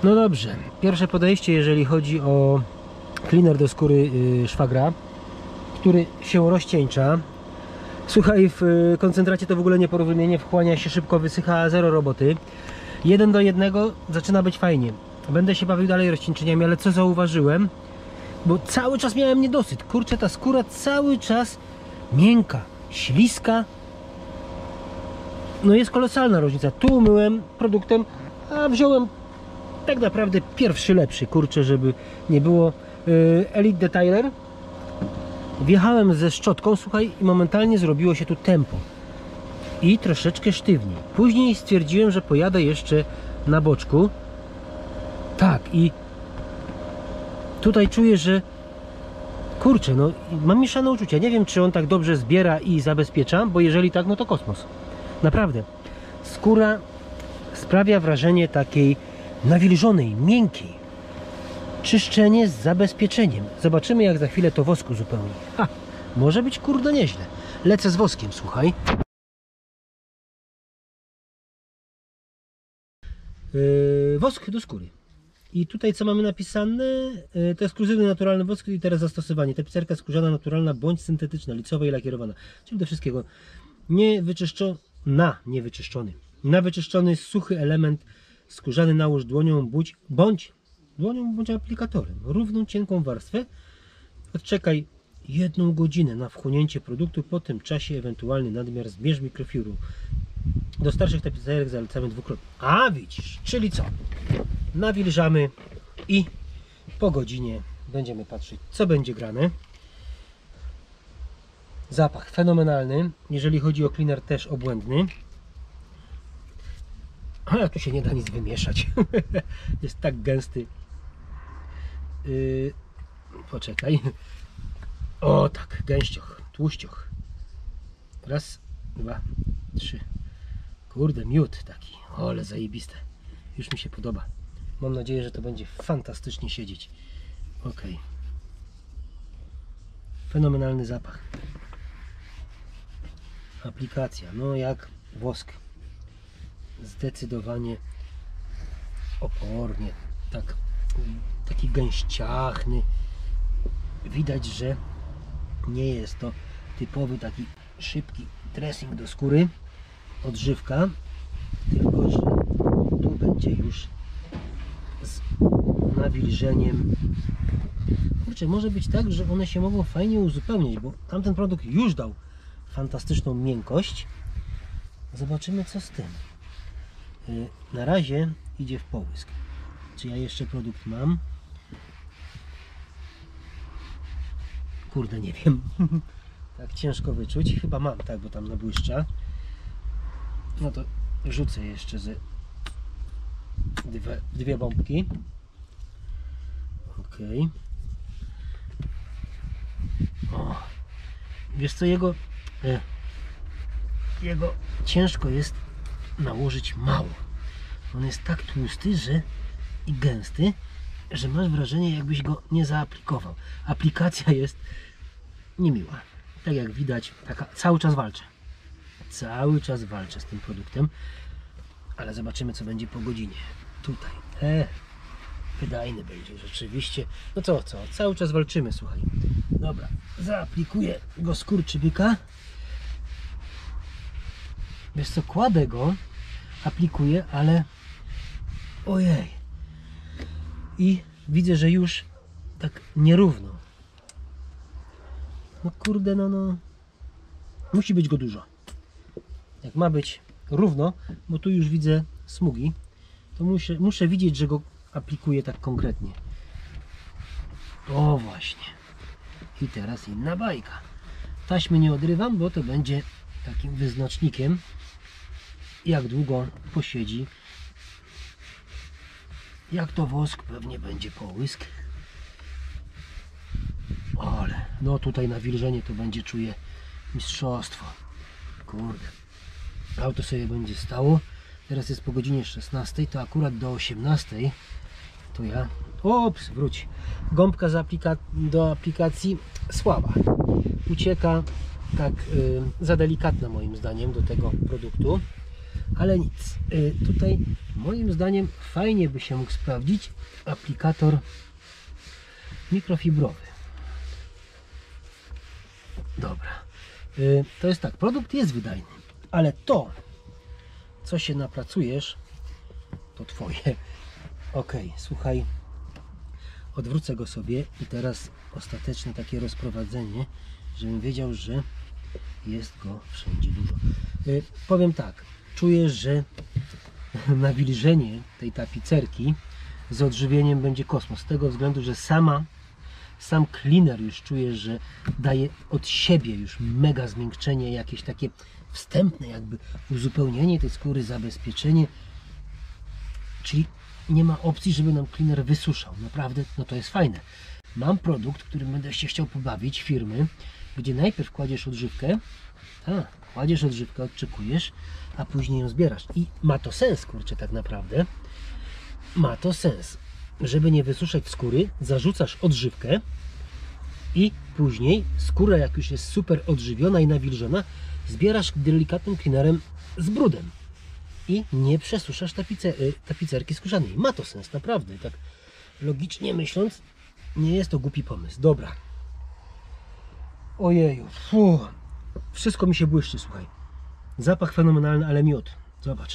No dobrze, pierwsze podejście, jeżeli chodzi o cleaner do skóry szwagra, który się rozcieńcza. Słuchaj, w koncentracie to w ogóle nieporozumienie, wchłania się szybko, wysycha, zero roboty. 1 do 1 zaczyna być fajnie. Będę się bawił dalej rozcieńczeniami, ale co zauważyłem? Bo cały czas miałem niedosyt. Kurczę, ta skóra cały czas miękka, śliska. No jest kolosalna różnica. Tu myłem produktem, a wziąłem tak naprawdę pierwszy lepszy, kurczę, żeby nie było. Elite Detailer. Wjechałem ze szczotką, słuchaj, i momentalnie zrobiło się tu tempo. I troszeczkę sztywniej. Później stwierdziłem, że pojadę jeszcze na boczku. Tak, i tutaj czuję, że kurczę, no mam mieszane uczucia. Nie wiem, czy on tak dobrze zbiera i zabezpiecza, bo jeżeli tak, no to kosmos. Naprawdę. Skóra sprawia wrażenie takiej nawilżonej, miękkiej. Czyszczenie z zabezpieczeniem. Zobaczymy, jak za chwilę to wosku zupełni. Ha, może być kurde nieźle. Lecę z woskiem, słuchaj. Wosk do skóry. I tutaj co mamy napisane? To ekskluzywny naturalny wosk i teraz zastosowanie. Tapicerka skórzana naturalna bądź syntetyczna, licowa i lakierowana. Czyli do wszystkiego. Niewyczyszczony. Na wyczyszczony suchy element skórzany nałóż dłonią bądź aplikatorem. Równą, cienką warstwę. Odczekaj 1 godzinę na wchłonięcie produktu. Po tym czasie ewentualny nadmiar zmierz mikrofibru. Do starszych tapicerek zalecamy dwukrotnie. A widzisz, czyli co? Nawilżamy i po godzinie będziemy patrzeć, co będzie grane. Zapach fenomenalny. Jeżeli chodzi o cleaner, też obłędny. Ale tu się nie da nic wymieszać. Jest tak gęsty. Poczekaj. O tak, gęścioch, tłuścioch. Raz, 2, 3. Kurde, miód taki. O, ale zajebiste. Już mi się podoba. Mam nadzieję, że to będzie fantastycznie siedzieć. Ok. Fenomenalny zapach. Aplikacja, no jak wosk. Zdecydowanie opornie. Taki gęściachny. Widać, że nie jest to typowy taki szybki dressing do skóry, odżywka, tylko że tu będzie już z nawilżeniem. Kurczę, może być tak, że one się mogą fajnie uzupełniać, bo tamten produkt już dał fantastyczną miękkość. Zobaczymy, co z tym. Na razie idzie w połysk. Czy ja jeszcze produkt mam? Kurde, nie wiem. Tak ciężko wyczuć. Chyba mam, tak, bo tam nabłyszcza. No to rzucę jeszcze ze dwie bombki. Ok. O. Wiesz co, jego ciężko jest nałożyć mało. On jest tak tłusty, i gęsty, że masz wrażenie, jakbyś go nie zaaplikował. Aplikacja jest niemiła. Tak jak widać, cały czas walczę. Cały czas walczę z tym produktem. Ale zobaczymy, co będzie po godzinie. Tutaj. Wydajny będzie rzeczywiście. No co? Cały czas walczymy, słuchaj. Dobra, zaaplikuję go skurczybyka. Wiesz co, kładę go, aplikuję, ale ojej. I widzę, że już tak nierówno. No kurde, no. Musi być go dużo. Jak ma być równo, bo tu już widzę smugi, to muszę widzieć, że go aplikuję tak konkretnie. O właśnie. I teraz inna bajka. Taśmy nie odrywam, bo to będzie takim wyznacznikiem, jak długo posiedzi. Jak to wosk, pewnie będzie połysk. Ale no tutaj nawilżenie to będzie, czuję, mistrzostwo. Kurde. Auto sobie będzie stało. Teraz jest po godzinie 16, to akurat do 18 to ja... Ops, wróć. Gąbka do aplikacji słaba. Ucieka tak za delikatna moim zdaniem do tego produktu. ale nic. Tutaj moim zdaniem fajnie by się mógł sprawdzić aplikator mikrofibrowy. Dobra. To jest tak, produkt jest wydajny, ale to, co się napracujesz, to twoje. Ok, słuchaj, odwrócę go sobie i teraz ostateczne takie rozprowadzenie, żebym wiedział, że jest go wszędzie dużo. Powiem tak, czuję, że nawilżenie tej tapicerki z odżywieniem będzie kosmos, z tego względu, że sam cleaner już czuję, że daje od siebie już mega zmiękczenie, jakieś takie wstępne jakby uzupełnienie tej skóry, zabezpieczenie, czyli nie ma opcji, żeby nam cleaner wysuszał. Naprawdę, no to jest fajne. Mam produkt, którym będę się chciał pobawić, firmy, gdzie najpierw kładziesz odżywkę, odczekujesz, a później ją zbierasz. I ma to sens, kurczę, tak naprawdę. Ma to sens. Żeby nie wysuszać skóry, zarzucasz odżywkę i później skóra, jak już jest super odżywiona i nawilżona, zbierasz delikatnym cleanerem z brudem i nie przesuszasz tapicerki skórzanej. Ma to sens, naprawdę. Tak logicznie myśląc, nie jest to głupi pomysł. Dobra. Ojeju. Wszystko mi się błyszczy, słuchaj. Zapach fenomenalny, ale miód. Zobacz.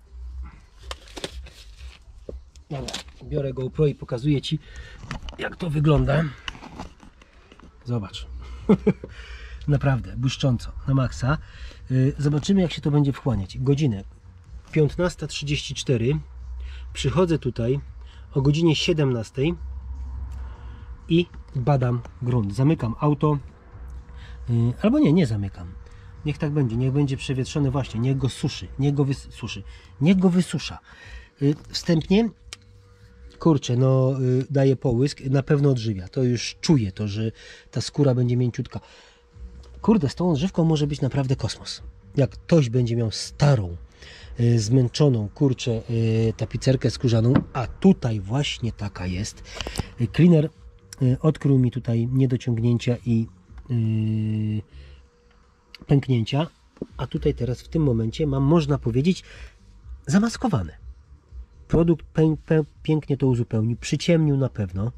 Dobra, biorę GoPro i pokazuję Ci, jak to wygląda. Zobacz. Naprawdę, błyszcząco, na maksa. Zobaczymy, jak się to będzie wchłaniać. Godzinę 15:34. Przychodzę tutaj o godzinie 17 i badam grunt. Zamykam auto. Albo nie zamykam. Niech tak będzie, niech będzie przewietrzony właśnie, niech go suszy, niech go wysusza. Wstępnie, kurczę, no daje połysk, na pewno odżywia. To już czuję to, że ta skóra będzie mięciutka. Kurde, z tą odżywką może być naprawdę kosmos. Jak ktoś będzie miał starą, zmęczoną, kurczę, tapicerkę skórzaną, a tutaj właśnie taka jest. Cleaner odkrył mi tutaj niedociągnięcia i pęknięcia, a tutaj teraz w tym momencie mam, można powiedzieć, zamaskowane. Produkt pięknie to uzupełnił, przyciemnił na pewno.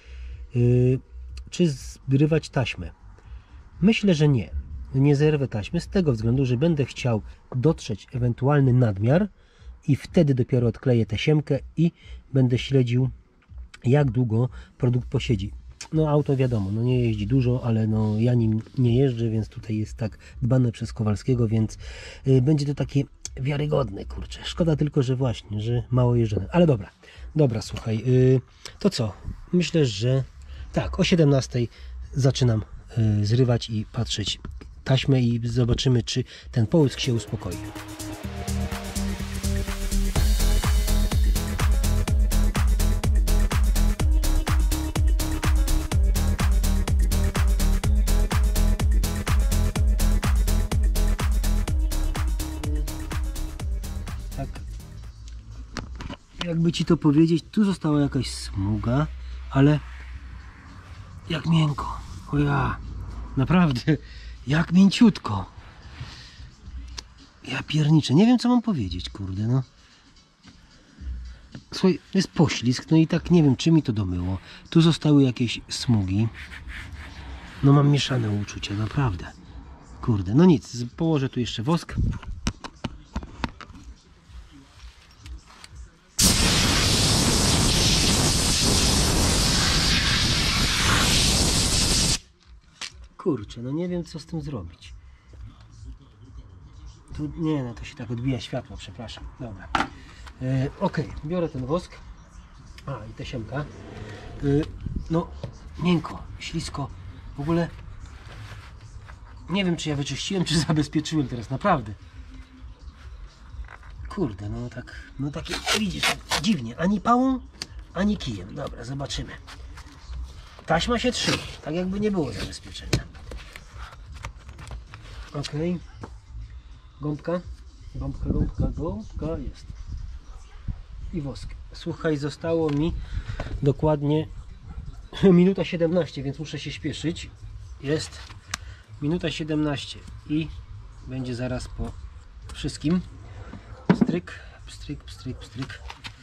Czy zrywać taśmę? Myślę, że nie. Nie zerwę taśmy z tego względu, że będę chciał dotrzeć ewentualny nadmiar i wtedy dopiero odkleję tasiemkę i będę śledził, jak długo produkt posiedzi. No auto wiadomo, no nie jeździ dużo, ale no ja nim nie jeżdżę, więc tutaj jest tak dbane przez Kowalskiego, więc będzie to takie wiarygodne, kurczę. Szkoda tylko, że właśnie, że mało jeżdżone. Ale dobra, słuchaj, to co? Myślę, że tak, o 17 zaczynam zrywać i patrzeć taśmę i zobaczymy, czy ten połysk się uspokoi. Tak, jakby Ci to powiedzieć, tu została jakaś smuga, ale jak miękko. O ja, naprawdę, jak mięciutko. Ja pierniczę, nie wiem, co mam powiedzieć, kurde, no. Słuchaj, jest poślizg, no i tak nie wiem, czy mi to domyło. Tu zostały jakieś smugi. No mam mieszane uczucia, naprawdę. Kurde, no nic, położę tu jeszcze wosk. Kurczę, no nie wiem, co z tym zrobić. Tu, nie, no to się tak odbija światło, przepraszam. Dobra. Ok, biorę ten wosk. A, i tasiemka. No, miękko, ślisko. W ogóle nie wiem, czy ja wyczyściłem, czy zabezpieczyłem teraz, naprawdę. Kurde, no takie, widzisz, dziwnie. Ani pałą, ani kijem. Dobra, zobaczymy. Taśma się trzyma, tak jakby nie było zabezpieczenia. Ok. Gąbka jest. I wosk. Słuchaj, zostało mi dokładnie minuta 17, więc muszę się śpieszyć. Jest minuta 17 i będzie zaraz po wszystkim. Pstryk, pstryk, pstryk, pstryk.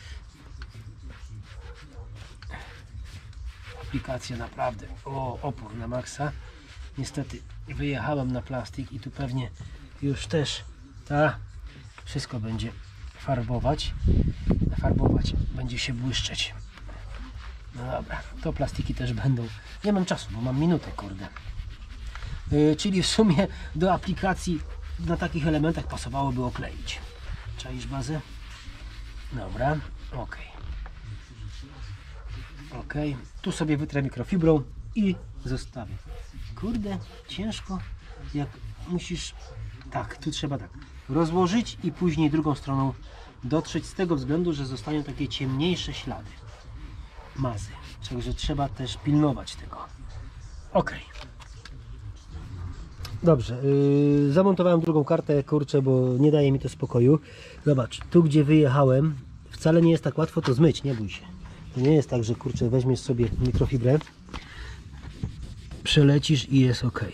Aplikacja naprawdę, opór na maksa. Niestety wyjechałem na plastik i tu pewnie już też wszystko będzie farbować, będzie się błyszczeć. No dobra, to plastiki też będą. Nie mam czasu, bo mam minutę, kurde. Czyli w sumie do aplikacji na takich elementach pasowałoby okleić. Czaisz bazę? Dobra, ok. Ok, tu sobie wytrę mikrofibrą i zostawię. Kurde, ciężko, jak musisz, tak, tu trzeba tak rozłożyć i później drugą stroną dotrzeć, z tego względu, że zostają takie ciemniejsze ślady mazy, także trzeba też pilnować tego. Ok. Dobrze, zamontowałem drugą kartę, kurczę, bo nie daje mi to spokoju. Zobacz, tu gdzie wyjechałem, wcale nie jest tak łatwo to zmyć, nie bój się. To nie jest tak, że kurczę, weźmiesz sobie mikrofibrę, przelecisz i jest ok.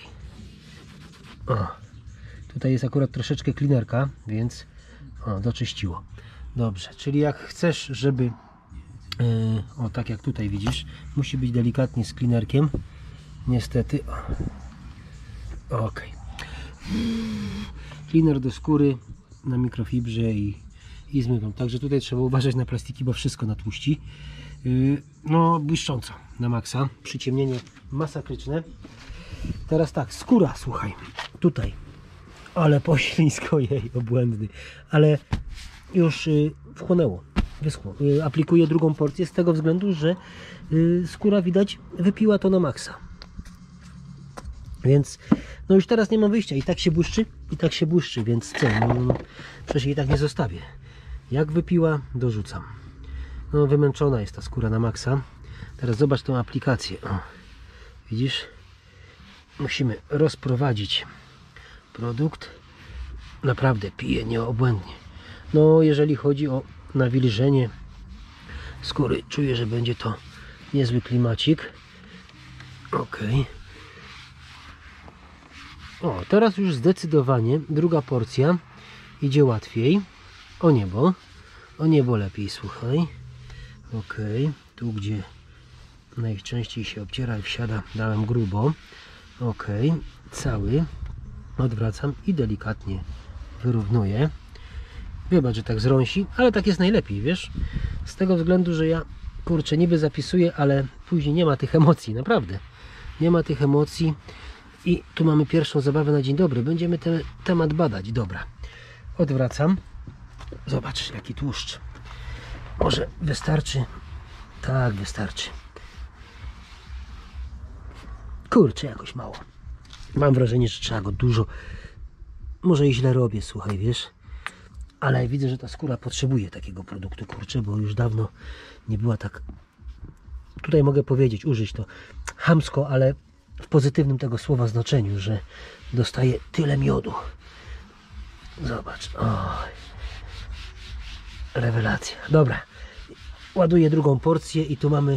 Tutaj jest akurat troszeczkę cleanerka, więc doczyściło. Dobrze, czyli jak chcesz, żeby tak jak tutaj widzisz, musi być delikatnie z cleanerkiem. Niestety. Ok. Cleaner do skóry na mikrofibrze i zmywam. Także tutaj trzeba uważać na plastiki, bo wszystko natłuści. No błyszcząco na maksa. Przyciemnienie masakryczne. Teraz tak, skóra, słuchaj. Tutaj. Ale poślisko jej, obłędny. Ale już wchłonęło. Wyschło. Aplikuję drugą porcję z tego względu, że skóra widać wypiła to na maksa. Więc no już teraz nie mam wyjścia. I tak się błyszczy, więc co? Przecież jej tak nie zostawię. Jak wypiła, dorzucam. No wymęczona jest ta skóra na maksa. Teraz zobacz tą aplikację. Widzisz? Musimy rozprowadzić produkt. Naprawdę pije nieobłędnie. No jeżeli chodzi o nawilżenie skóry, czuję, że będzie to niezły klimacik. Ok. Teraz już zdecydowanie druga porcja idzie łatwiej. O niebo lepiej, słuchaj. Ok, tu gdzie najczęściej się obciera i wsiada, dałem grubo. Ok, cały odwracam i delikatnie wyrównuję. Wybacz, że tak zrąsi, ale tak jest najlepiej, wiesz? Z tego względu, że ja, kurczę, niby zapisuję, ale później nie ma tych emocji, naprawdę. Nie ma tych emocji. I tu mamy pierwszą zabawę na dzień dobry. Będziemy ten temat badać. Dobra. Odwracam. Zobacz, jaki tłuszcz. Może wystarczy? Tak, wystarczy. Kurczę, jakoś mało. Mam wrażenie, że trzeba go dużo. Może i źle robię, słuchaj, wiesz? Ale widzę, że ta skóra potrzebuje takiego produktu, kurczę, bo już dawno nie była tak... Tutaj mogę powiedzieć, użyć to chamsko, ale w pozytywnym tego słowa znaczeniu, że dostaje tyle miodu. Zobacz. Oj. Rewelacja. Dobra. Ładuję drugą porcję i tu mamy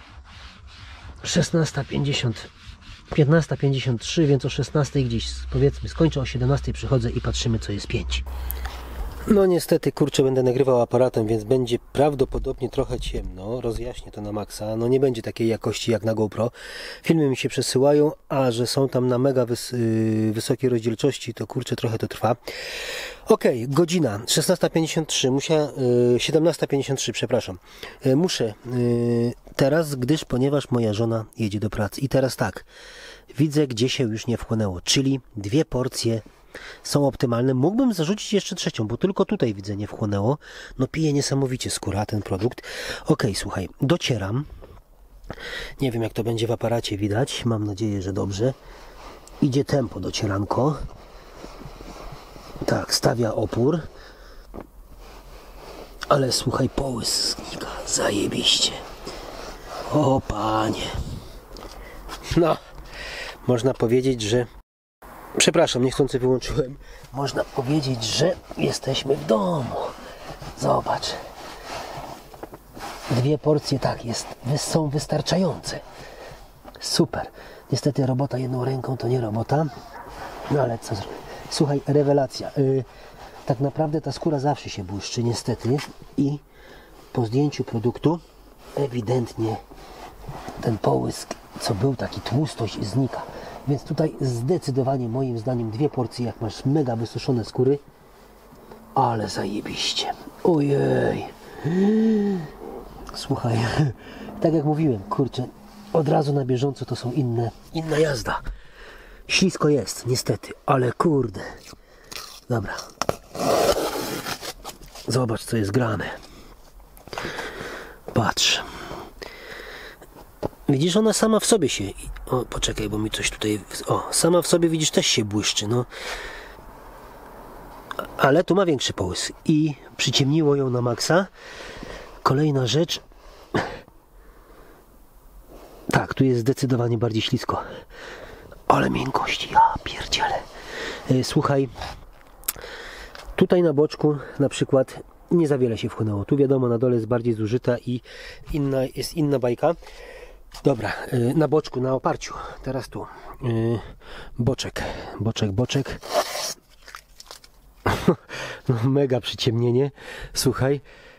16:50, 15:53, więc o 16 gdzieś powiedzmy skończę, o 17 przychodzę i patrzymy, co jest 5. No niestety, kurczę, będę nagrywał aparatem, więc będzie prawdopodobnie trochę ciemno. Rozjaśnię to na maksa. No nie będzie takiej jakości jak na GoPro. Filmy mi się przesyłają, a że są tam na mega wysokiej rozdzielczości, to kurczę, trochę to trwa. Ok, godzina 16:53, 17:53, przepraszam. Muszę teraz, ponieważ moja żona jedzie do pracy. I teraz tak, widzę, gdzie się już nie wchłonęło, czyli 2 porcje są optymalne. Mógłbym zarzucić jeszcze trzecią, bo tylko tutaj widzę nie wchłonęło. No pije niesamowicie skóra ten produkt. Ok, słuchaj, docieram. Nie wiem, jak to będzie w aparacie widać. Mam nadzieję, że dobrze. Idzie tempo docieranko. Tak, stawia opór. Ale słuchaj, połyska zajebiście. O panie. No, można powiedzieć, że... Przepraszam, niechcący wyłączyłem. Można powiedzieć, że jesteśmy w domu. Zobacz. 2 porcje, tak, są wystarczające. Super. Niestety robota jedną ręką to nie robota. No ale co zrobić? Słuchaj, rewelacja. tak naprawdę ta skóra zawsze się błyszczy, niestety. I po zdjęciu produktu ewidentnie ten połysk, co był taki tłustość, znika. Więc tutaj zdecydowanie moim zdaniem 2 porcje, jak masz mega wysuszone skóry. Ale zajebiście. Ojej. Słuchaj, tak jak mówiłem, kurczę, od razu na bieżąco to są inna jazda. Ślisko jest, niestety, ale kurde. Dobra. Zobacz, co jest grane. Patrz. Widzisz, ona sama w sobie się... O, poczekaj, bo mi coś tutaj... O, sama w sobie, widzisz, też się błyszczy, no. Ale tu ma większy połysk i przyciemniło ją na maksa. Kolejna rzecz. Tak, tu jest zdecydowanie bardziej ślisko. Ale miękkość, ja pierdzielę. Słuchaj, tutaj na boczku na przykład nie za wiele się wchłonęło. Tu wiadomo, na dole jest bardziej zużyta i jest inna bajka. Dobra, na boczku, na oparciu. Teraz tu. Boczek. No, mega przyciemnienie. Słuchaj.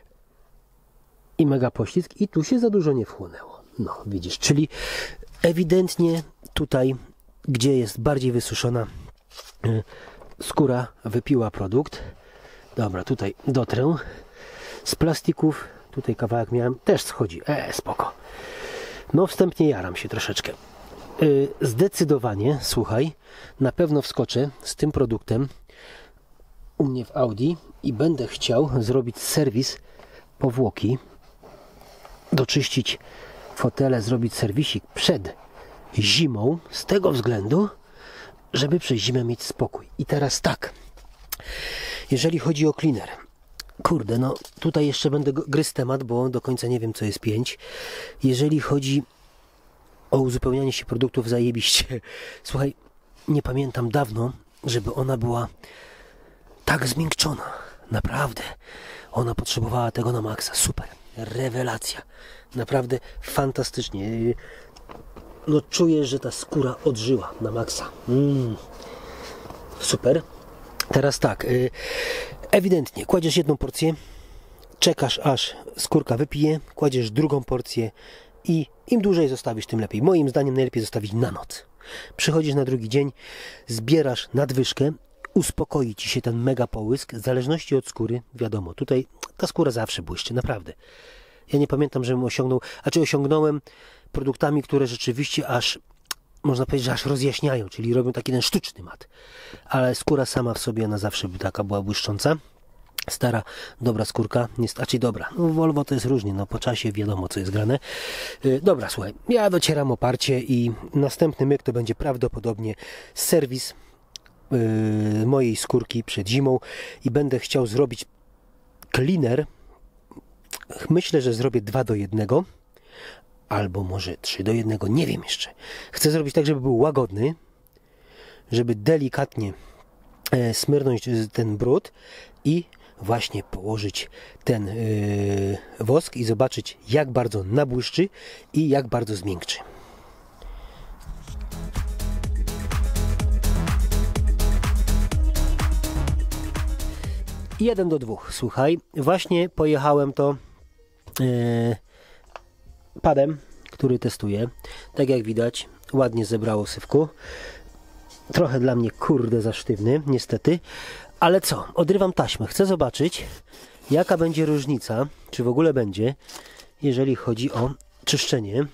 I mega poślizg. I tu się za dużo nie wchłonęło. No, widzisz, czyli ewidentnie tutaj, gdzie jest bardziej wysuszona skóra, wypiła produkt. Dobra, tutaj dotrę. Z plastików, tutaj kawałek miałem, też schodzi. Spoko. No, wstępnie jaram się troszeczkę. Zdecydowanie, słuchaj, na pewno wskoczę z tym produktem u mnie w Audi i będę chciał zrobić serwis powłoki, doczyścić fotele, zrobić serwisik przed zimą, z tego względu, żeby przez zimę mieć spokój. I teraz tak, jeżeli chodzi o cleaner, kurde, no tutaj jeszcze będę gryzł temat, bo do końca nie wiem, co jest 5. Jeżeli chodzi o uzupełnianie się produktów, zajebiście. Słuchaj, nie pamiętam dawno, żeby ona była tak zmiękczona. Naprawdę. Ona potrzebowała tego na maksa. Super. Rewelacja. Naprawdę fantastycznie. No czuję, że ta skóra odżyła na maksa. Super. Teraz tak. Ewidentnie kładziesz 1 porcję, czekasz aż skórka wypije, kładziesz 2 porcję i im dłużej zostawisz, tym lepiej. Moim zdaniem najlepiej zostawić na noc. Przychodzisz na drugi dzień, zbierasz nadwyżkę, uspokoi ci się ten mega połysk, w zależności od skóry, wiadomo, tutaj ta skóra zawsze błyszczy, naprawdę. Ja nie pamiętam, żebym osiągnąłem produktami, które rzeczywiście aż, można powiedzieć, że aż rozjaśniają, czyli robią taki ten sztuczny mat. Ale skóra sama w sobie, ona zawsze by taka była błyszcząca. Stara, dobra skórka, raczej dobra. No, Volvo to jest różnie, no po czasie wiadomo, co jest grane. Dobra, słuchaj, ja docieram oparcie i następny myk to będzie prawdopodobnie serwis mojej skórki przed zimą i będę chciał zrobić cleaner. Myślę, że zrobię 2:1 albo może 3:1, nie wiem jeszcze. Chcę zrobić tak, żeby był łagodny, żeby delikatnie smyrnąć ten brud i właśnie położyć ten wosk i zobaczyć, jak bardzo nabłyszczy i jak bardzo zmiękczy. 1:2. Słuchaj, właśnie pojechałem to padem, który testuję. Tak jak widać, ładnie zebrało syfku. Trochę dla mnie, kurde, za sztywny, niestety. Ale co? Odrywam taśmę. Chcę zobaczyć, jaka będzie różnica, czy w ogóle będzie, jeżeli chodzi o czyszczenie.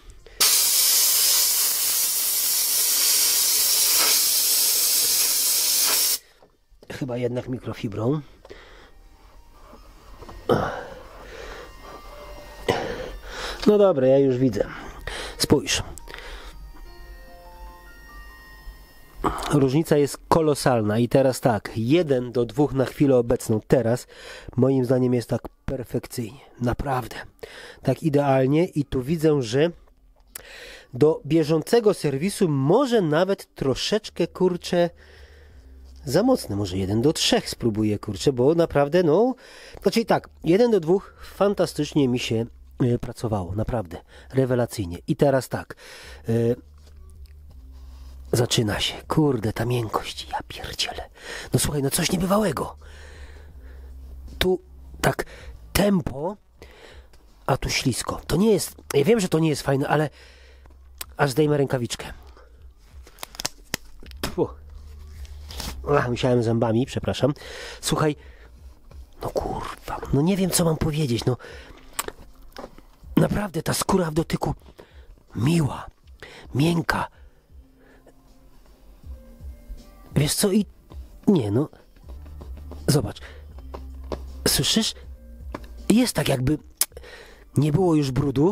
Chyba jednak mikrofibrą. No dobra, ja już widzę. Spójrz. Różnica jest kolosalna i teraz tak, 1:2 na chwilę obecną. Teraz moim zdaniem jest tak perfekcyjnie. Naprawdę. Tak idealnie i tu widzę, że do bieżącego serwisu może nawet troszeczkę, kurczę, za mocne. Może 1:3 spróbuję, kurczę, bo naprawdę, no, znaczy tak, 1:2 fantastycznie mi się pracowało, naprawdę, rewelacyjnie. I teraz tak, zaczyna się, kurde, ta miękkość, ja pierdzielę. No słuchaj, no coś niebywałego. tu tak tempo, a tu ślisko. To nie jest, ja wiem, że to nie jest fajne, ale aż zdejmę rękawiczkę. Musiałem zębami, przepraszam. Słuchaj, no kurwa, no nie wiem, co mam powiedzieć, no naprawdę ta skóra w dotyku miła, miękka. Wiesz co, i nie, no zobacz, słyszysz? Jest tak, jakby nie było już brudu.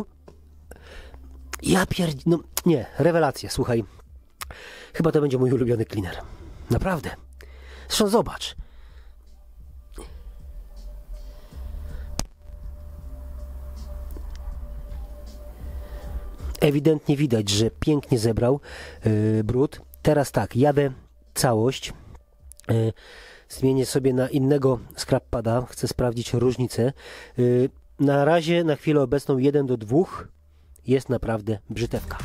No nie, rewelacja, słuchaj. Chyba to będzie mój ulubiony cleaner. Naprawdę. Zresztą zobacz. Ewidentnie widać, że pięknie zebrał brud. Teraz tak, jadę całość. Zmienię sobie na innego scrap pada. Chcę sprawdzić różnicę. Na razie, na chwilę obecną 1:2 jest naprawdę brzytewka.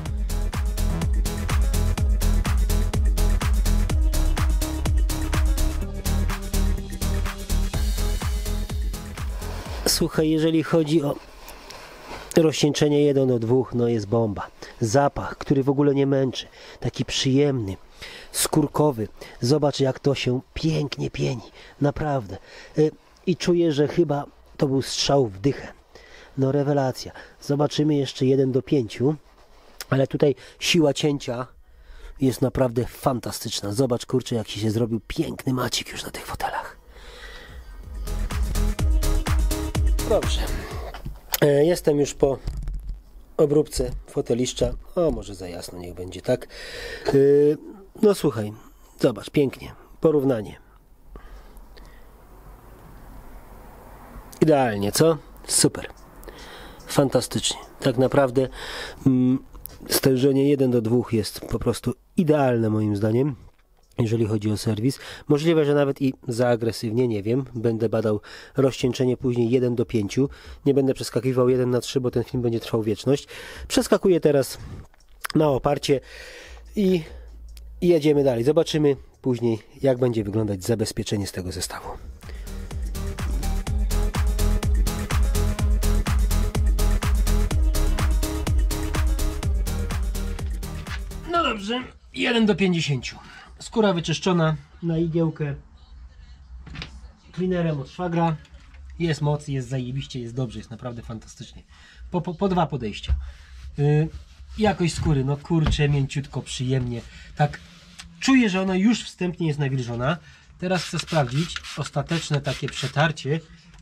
Słuchaj, jeżeli chodzi o rozcieńczenie 1:2, no jest bomba. Zapach, który w ogóle nie męczy. Taki przyjemny, skórkowy. Zobacz, jak to się pięknie pieni. Naprawdę. I czuję, że chyba to był strzał w dychę. No rewelacja. Zobaczymy jeszcze 1:5. Ale tutaj siła cięcia jest naprawdę fantastyczna. Zobacz, kurczę, jak się zrobił piękny macik już na tych fotelach. Dobrze. Jestem już po obróbce foteliszcza. O, może za jasno niech będzie, tak? No słuchaj, zobacz, pięknie. Porównanie. Idealnie, co? Super. Fantastycznie. Tak naprawdę stężenie 1:2 jest po prostu idealne moim zdaniem, jeżeli chodzi o serwis. Możliwe, że nawet i za agresywnie, nie wiem. Będę badał rozcieńczenie później 1:5. Nie będę przeskakiwał 1:3, bo ten film będzie trwał wieczność. Przeskakuję teraz na oparcie i jedziemy dalej. Zobaczymy później, jak będzie wyglądać zabezpieczenie z tego zestawu. No dobrze, 1:50. Skóra wyczyszczona na igiełkę cleanerem od szwagra. Jest moc, jest zajebiście, jest dobrze, jest naprawdę fantastycznie. Po 2 podejścia. Jakość skóry, no kurczę, mięciutko, przyjemnie. Tak, czuję, że ona już wstępnie jest nawilżona. Teraz chcę sprawdzić ostateczne takie przetarcie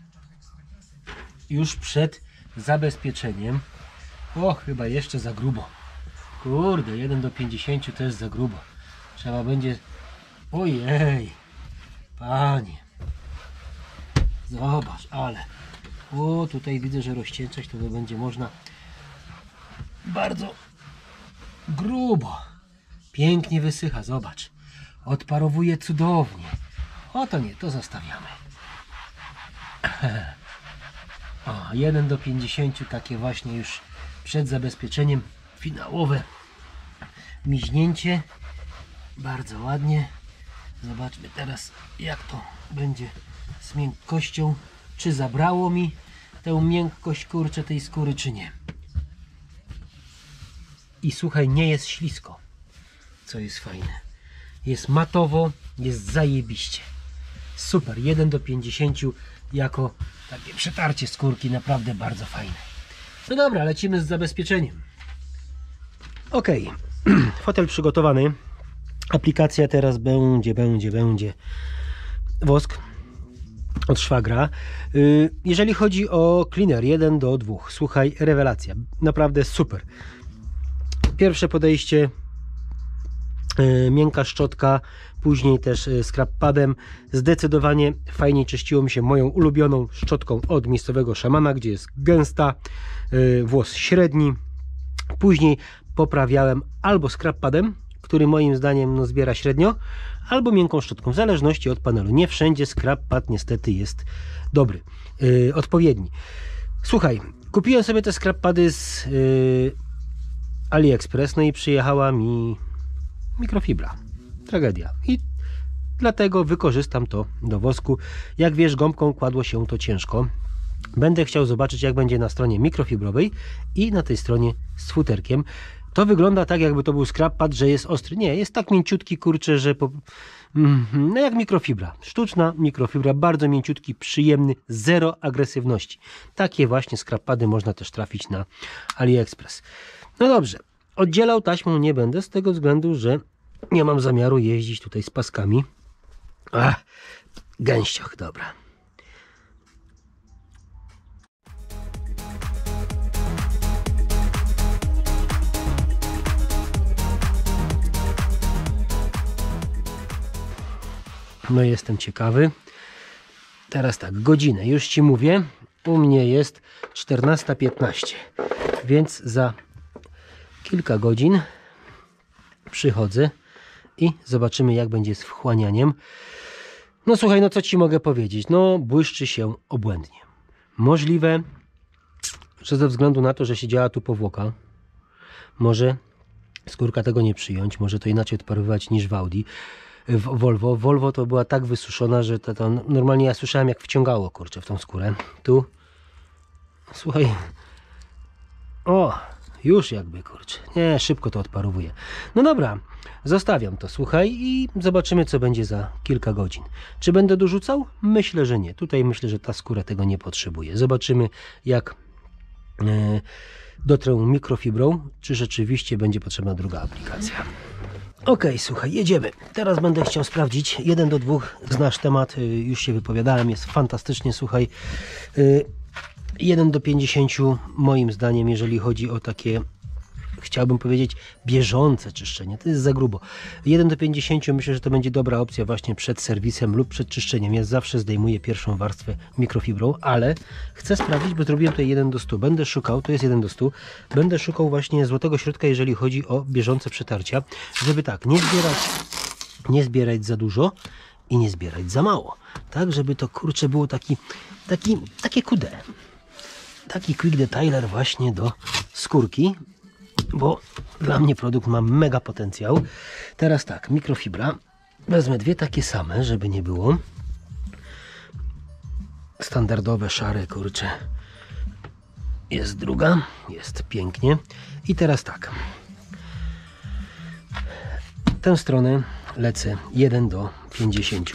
już przed zabezpieczeniem. O, chyba jeszcze za grubo. Kurde, 1:50 to jest za grubo. Trzeba będzie... Ojej, panie. Zobacz, ale... O, tutaj widzę, że rozcieńczać to będzie można bardzo grubo. Pięknie wysycha, zobacz. Odparowuje cudownie. O, to nie, to zostawiamy. O, 1:50, takie właśnie już przed zabezpieczeniem finałowe miźnięcie. Bardzo ładnie. Zobaczmy teraz, jak to będzie z miękkością. Czy zabrało mi tę miękkość, kurczę, tej skóry, czy nie. I słuchaj, nie jest ślisko, co jest fajne. Jest matowo, jest zajebiście. Super, 1:50 jako takie przetarcie skórki, naprawdę bardzo fajne. No dobra, lecimy z zabezpieczeniem. Ok, fotel przygotowany. Aplikacja teraz będzie wosk od szwagra. Jeżeli chodzi o cleaner 1:2, słuchaj, rewelacja, naprawdę super. Pierwsze podejście, miękka szczotka, później też scrap padem. Zdecydowanie fajniej czyściło mi się moją ulubioną szczotką od miejscowego szamana, gdzie jest gęsta, włos średni. Później poprawiałem albo scrap padem, który moim zdaniem no, zbiera średnio, albo miękką szczotką, w zależności od panelu. Nie wszędzie scrap pad niestety jest dobry, odpowiedni. Słuchaj, kupiłem sobie te scrap pady z AliExpress, no i przyjechała mi mikrofibra. Tragedia. I dlatego wykorzystam to do wosku. Jak wiesz, gąbką kładło się to ciężko. Będę chciał zobaczyć, jak będzie na stronie mikrofibrowej i na tej stronie z futerkiem. To wygląda tak, jakby to był scrap pad, że jest ostry. Nie, jest tak mięciutki, kurczę, że no jak mikrofibra. Sztuczna mikrofibra, bardzo mięciutki, przyjemny, zero agresywności. Takie właśnie scrap pady można też trafić na AliExpress. No dobrze, oddzielał taśmą nie będę z tego względu, że nie mam zamiaru jeździć tutaj z paskami. Gęścioch, dobra. No jestem ciekawy. Teraz tak, godzinę, już Ci mówię. U mnie jest 14:15, więc za kilka godzin przychodzę i zobaczymy, jak będzie z wchłanianiem. No słuchaj, no co Ci mogę powiedzieć? No błyszczy się obłędnie. Możliwe, że ze względu na to, że się działa tu powłoka, może skórka tego nie przyjąć, może to inaczej odparowywać niż w Audi. W Volvo. Volvo to była tak wysuszona, że to normalnie ja słyszałem, jak wciągało, kurczę, w tą skórę. Tu, słuchaj, o, już jakby, kurczę, nie, szybko to odparowuje. No dobra, zostawiam to, słuchaj, i zobaczymy, co będzie za kilka godzin. Czy będę dorzucał? Myślę, że nie. Tutaj myślę, że ta skóra tego nie potrzebuje. Zobaczymy, jak dotrę mikrofibrą, czy rzeczywiście będzie potrzebna druga aplikacja. Ok, słuchaj, jedziemy. Teraz będę chciał sprawdzić 1 do 2. Znasz temat, już się wypowiadałem, jest fantastycznie, słuchaj. 1 do 50 moim zdaniem, jeżeli chodzi o takie, chciałbym powiedzieć, bieżące czyszczenie, to jest za grubo. 1 do 50 myślę, że to będzie dobra opcja właśnie przed serwisem lub przed czyszczeniem. Ja zawsze zdejmuję pierwszą warstwę mikrofibrą, ale chcę sprawdzić, bo zrobiłem tutaj 1 do 100. Będę szukał, to jest 1 do 100, będę szukał właśnie złotego środka, jeżeli chodzi o bieżące przetarcia, żeby tak, nie zbierać za dużo i nie zbierać za mało. Tak, żeby to, kurczę, było takie QD. Taki quick detailer właśnie do skórki, bo dla mnie produkt ma mega potencjał. Teraz tak, mikrofibra. Wezmę dwie takie same, żeby nie było. Standardowe, szare, kurcze. Jest druga, jest pięknie. I teraz tak. Tę stronę lecę 1 do 50.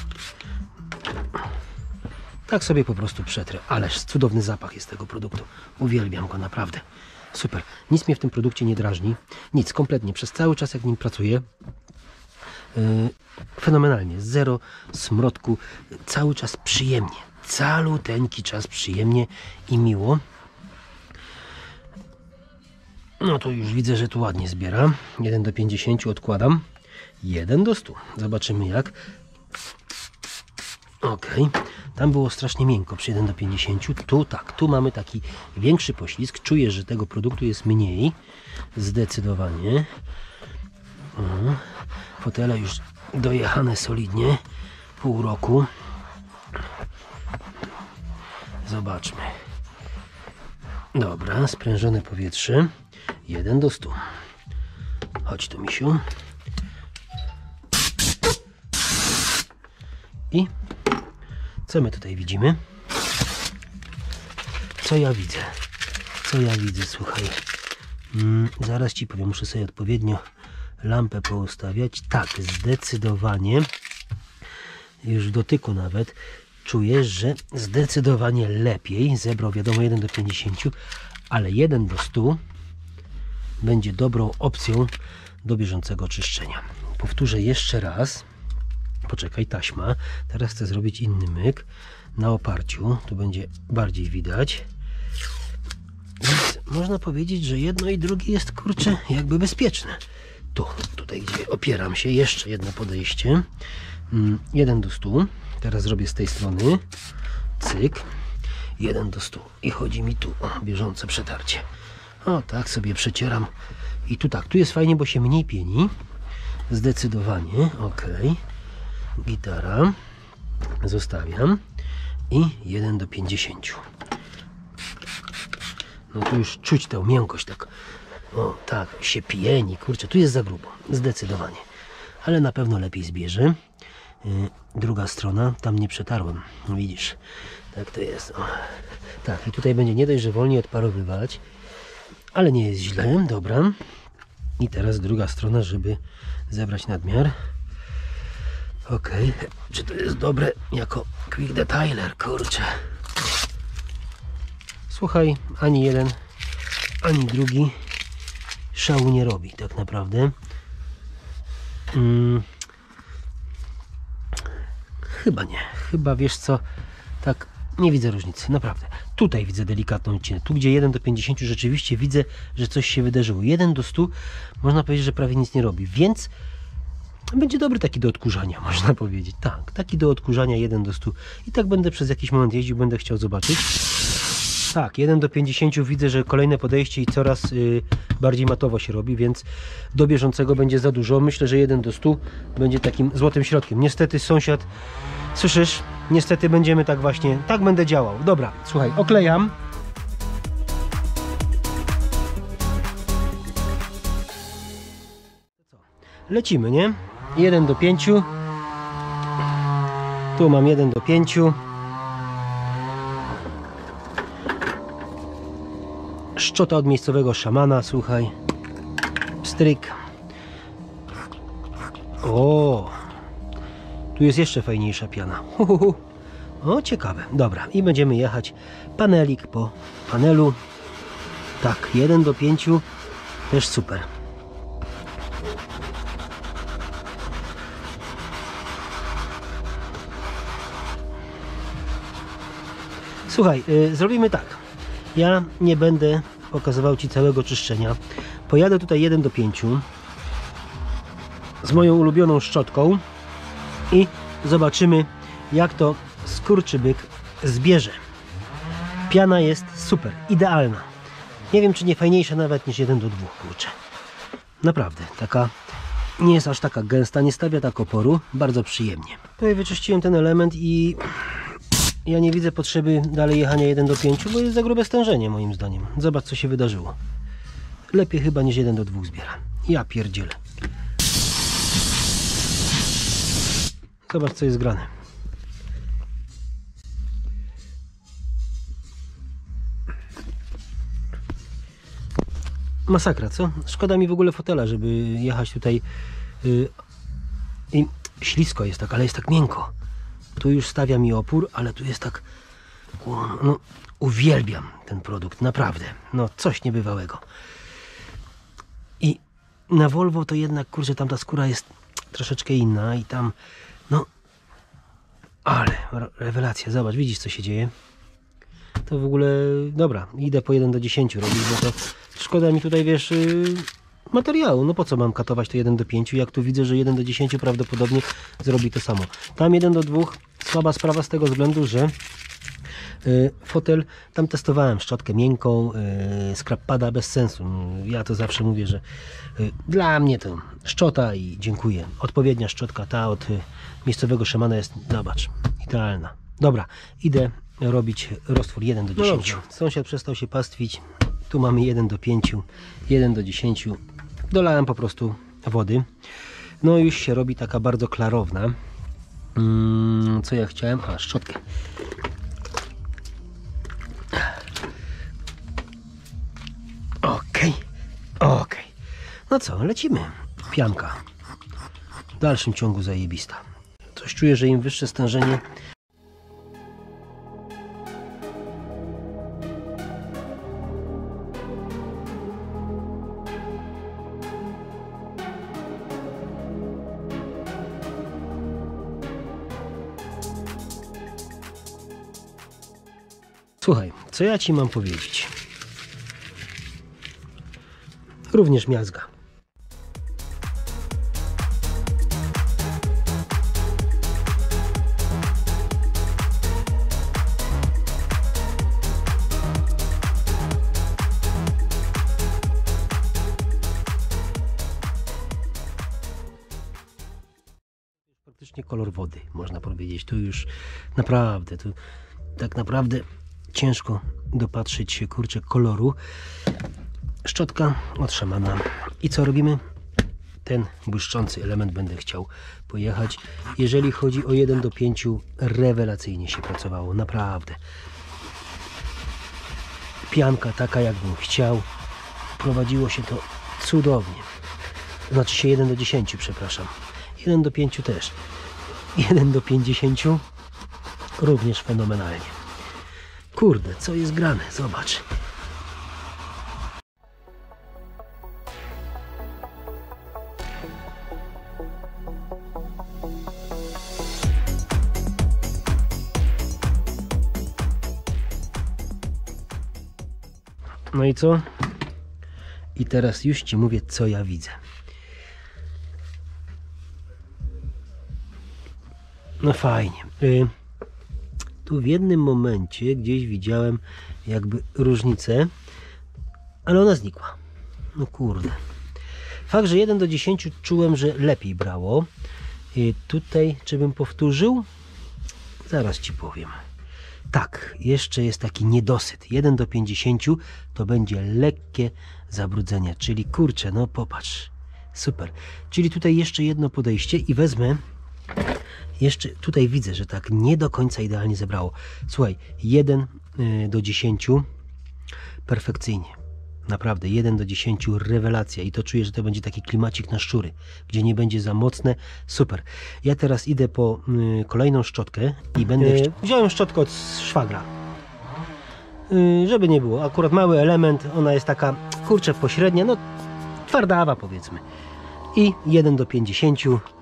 Tak sobie po prostu przetrę. Ależ cudowny zapach jest tego produktu. Uwielbiam go naprawdę. Super. Nic mnie w tym produkcie nie drażni. Nic, kompletnie. Przez cały czas, jak nim pracuję, fenomenalnie. Zero smrodku. Cały czas przyjemnie. Caluteńki czas przyjemnie i miło. No to już widzę, że tu ładnie zbiera. 1 do 50 odkładam. 1 do 100. Zobaczymy jak. Ok. Tam było strasznie miękko przy 1 do 50. Tu tak, tu mamy taki większy poślizg. Czuję, że tego produktu jest mniej. Zdecydowanie. Fotele już dojechane solidnie. Pół roku. Zobaczmy. Dobra, sprężone powietrze. 1 do 100. Chodź tu, misiu. I co my tutaj widzimy? Co ja widzę? Co ja widzę, słuchaj. Zaraz Ci powiem, muszę sobie odpowiednio lampę poustawiać. Tak, zdecydowanie, już w dotyku nawet, czuję, że zdecydowanie lepiej zebrał, wiadomo, 1 do 50, ale 1 do 100 będzie dobrą opcją do bieżącego czyszczenia. Powtórzę jeszcze raz. Poczekaj, taśma. Teraz chcę zrobić inny myk na oparciu. Tu będzie bardziej widać. Więc można powiedzieć, że jedno i drugie jest, kurczę, jakby bezpieczne. Tutaj gdzie opieram się, jeszcze jedno podejście. 1 do 100. Teraz zrobię z tej strony. Cyk. 1 do 100. I chodzi mi tu o bieżące przetarcie. O, tak sobie przecieram. I tu tak, tu jest fajnie, bo się mniej pieni. Zdecydowanie. Ok. Gitara. Zostawiam. I 1 do 50. No tu już czuć tę miękkość tak. O, tak, się pieni. Kurczę, tu jest za grubo. Zdecydowanie. Ale na pewno lepiej zbierze. Druga strona, tam nie przetarłem. Widzisz, tak to jest. O. Tak, i tutaj będzie nie dość, że wolniej odparowywać, ale nie jest źle. Dobra. I teraz druga strona, żeby zebrać nadmiar. Ok, czy to jest dobre jako quick detailer? Kurczę. Słuchaj, ani jeden, ani drugi szału nie robi tak naprawdę. Chyba nie. Chyba, wiesz co, tak nie widzę różnicy, naprawdę. Tutaj widzę delikatną odcinę. Tu, gdzie 1 do 50 rzeczywiście widzę, że coś się wydarzyło. 1 do 100 można powiedzieć, że prawie nic nie robi, więc będzie dobry taki do odkurzania, można powiedzieć. Tak, taki do odkurzania 1 do 100. I tak będę przez jakiś moment jeździł, będę chciał zobaczyć. Tak, 1 do 50 widzę, że kolejne podejście i coraz bardziej matowo się robi, więc do bieżącego będzie za dużo. Myślę, że 1 do 100 będzie takim złotym środkiem. Niestety sąsiad, słyszysz? Niestety będziemy tak właśnie, tak będę działał. Dobra, słuchaj, oklejam. Lecimy, nie? 1 do 5. Tu mam 1 do 5. Szczota od miejscowego szamana, słuchaj. Pstryk. O, tu jest jeszcze fajniejsza piana. O, ciekawe. Dobra, i będziemy jechać panelik po panelu. Tak, 1 do 5. Też super. Słuchaj, zrobimy tak. Ja nie będę pokazywał Ci całego czyszczenia. Pojadę tutaj 1 do 5 z moją ulubioną szczotką i zobaczymy, jak to skurczybyk zbierze. Piana jest super, idealna. Nie wiem, czy nie fajniejsza nawet niż 1 do 2, kurczę. Naprawdę, taka nie jest aż taka gęsta, nie stawia tak oporu, bardzo przyjemnie. Tutaj wyczyściłem ten element i ja nie widzę potrzeby dalej jechania 1 do 5, bo jest za grube stężenie moim zdaniem. Zobacz, co się wydarzyło. Lepiej chyba niż 1 do 2 zbiera. Ja pierdzielę. Zobacz, co jest grane. Masakra, co? Szkoda mi w ogóle fotela, żeby jechać tutaj. I ślisko jest tak, ale jest tak miękko. Tu już stawia mi opór, ale tu jest tak... No, uwielbiam ten produkt, naprawdę. No, coś niebywałego. I na Volvo to jednak, kurczę, tam ta skóra jest troszeczkę inna i tam, no... Ale, rewelacja, zobacz, widzisz, co się dzieje? To w ogóle... Dobra, idę po 1 do 10 robić, bo to szkoda mi tutaj, wiesz... materiału, no po co mam katować to 1 do 5, jak tu widzę, że 1 do 10 prawdopodobnie zrobi to samo. Tam 1 do 2, słaba sprawa z tego względu, że fotel, tam testowałem szczotkę miękką, scrap pada bez sensu. Ja to zawsze mówię, że dla mnie to szczota i dziękuję. Odpowiednia szczotka, ta od miejscowego szamana jest, zobacz, idealna. Dobra, idę robić roztwór 1 do 10. No sąsiad przestał się pastwić. Tu mamy 1 do 5, 1 do 10. Dolałem po prostu wody. No już się robi taka bardzo klarowna. Co ja chciałem? A, szczotkę. Ok. No co, lecimy. Pianka. W dalszym ciągu zajebista. Coś czuję, że im wyższe stężenie, słuchaj, co ja Ci mam powiedzieć? Również miazga. Praktycznie kolor wody, można powiedzieć. Tu już naprawdę, tu tak naprawdę ciężko dopatrzyć się, kurczę, koloru. Szczotka od szamana. I co robimy? ten błyszczący element będę chciał pojechać. Jeżeli chodzi o 1 do 5, rewelacyjnie się pracowało, naprawdę. Pianka taka, jakbym chciał. Prowadziło się to cudownie. Znaczy się 1 do 10, przepraszam. 1 do 5 też. 1 do 50 również fenomenalnie. Kurde, co jest grane? Zobacz. No i co? I teraz już Ci mówię, co ja widzę. No fajnie. Tu w jednym momencie gdzieś widziałem jakby różnicę, ale ona znikła. No kurde. Fakt, że 1 do 10 czułem, że lepiej brało. Tutaj, czy bym powtórzył? Zaraz Ci powiem. Tak, jeszcze jest taki niedosyt. 1 do 50 to będzie lekkie zabrudzenie, czyli kurczę, no popatrz. Super. Czyli tutaj jeszcze jedno podejście i wezmę. Jeszcze tutaj widzę, że tak nie do końca idealnie zebrało. Słuchaj, 1 do 10 perfekcyjnie. Naprawdę, 1 do 10 rewelacja i to czuję, że to będzie taki klimacik na szczury, gdzie nie będzie za mocne. Super. Ja teraz idę po kolejną szczotkę i będę... Wziąłem szczotkę od szwagra. Żeby nie było. Akurat mały element, ona jest taka, kurczę, pośrednia, no twardawa powiedzmy. I 1 do 50.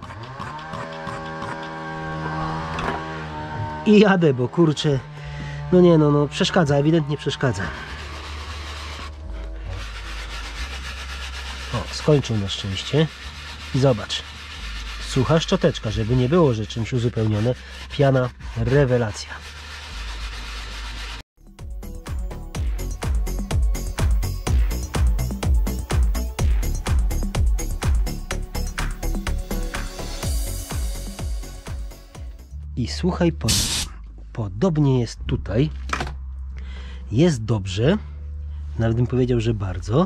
I jadę, bo kurczę, no nie, no przeszkadza, ewidentnie przeszkadza. O, skończył na szczęście. I zobacz, sucha szczoteczka, żeby nie było, że czymś uzupełnione. Piana, rewelacja. I słuchaj, podobnie jest tutaj. Jest dobrze. Nawet bym powiedział, że bardzo.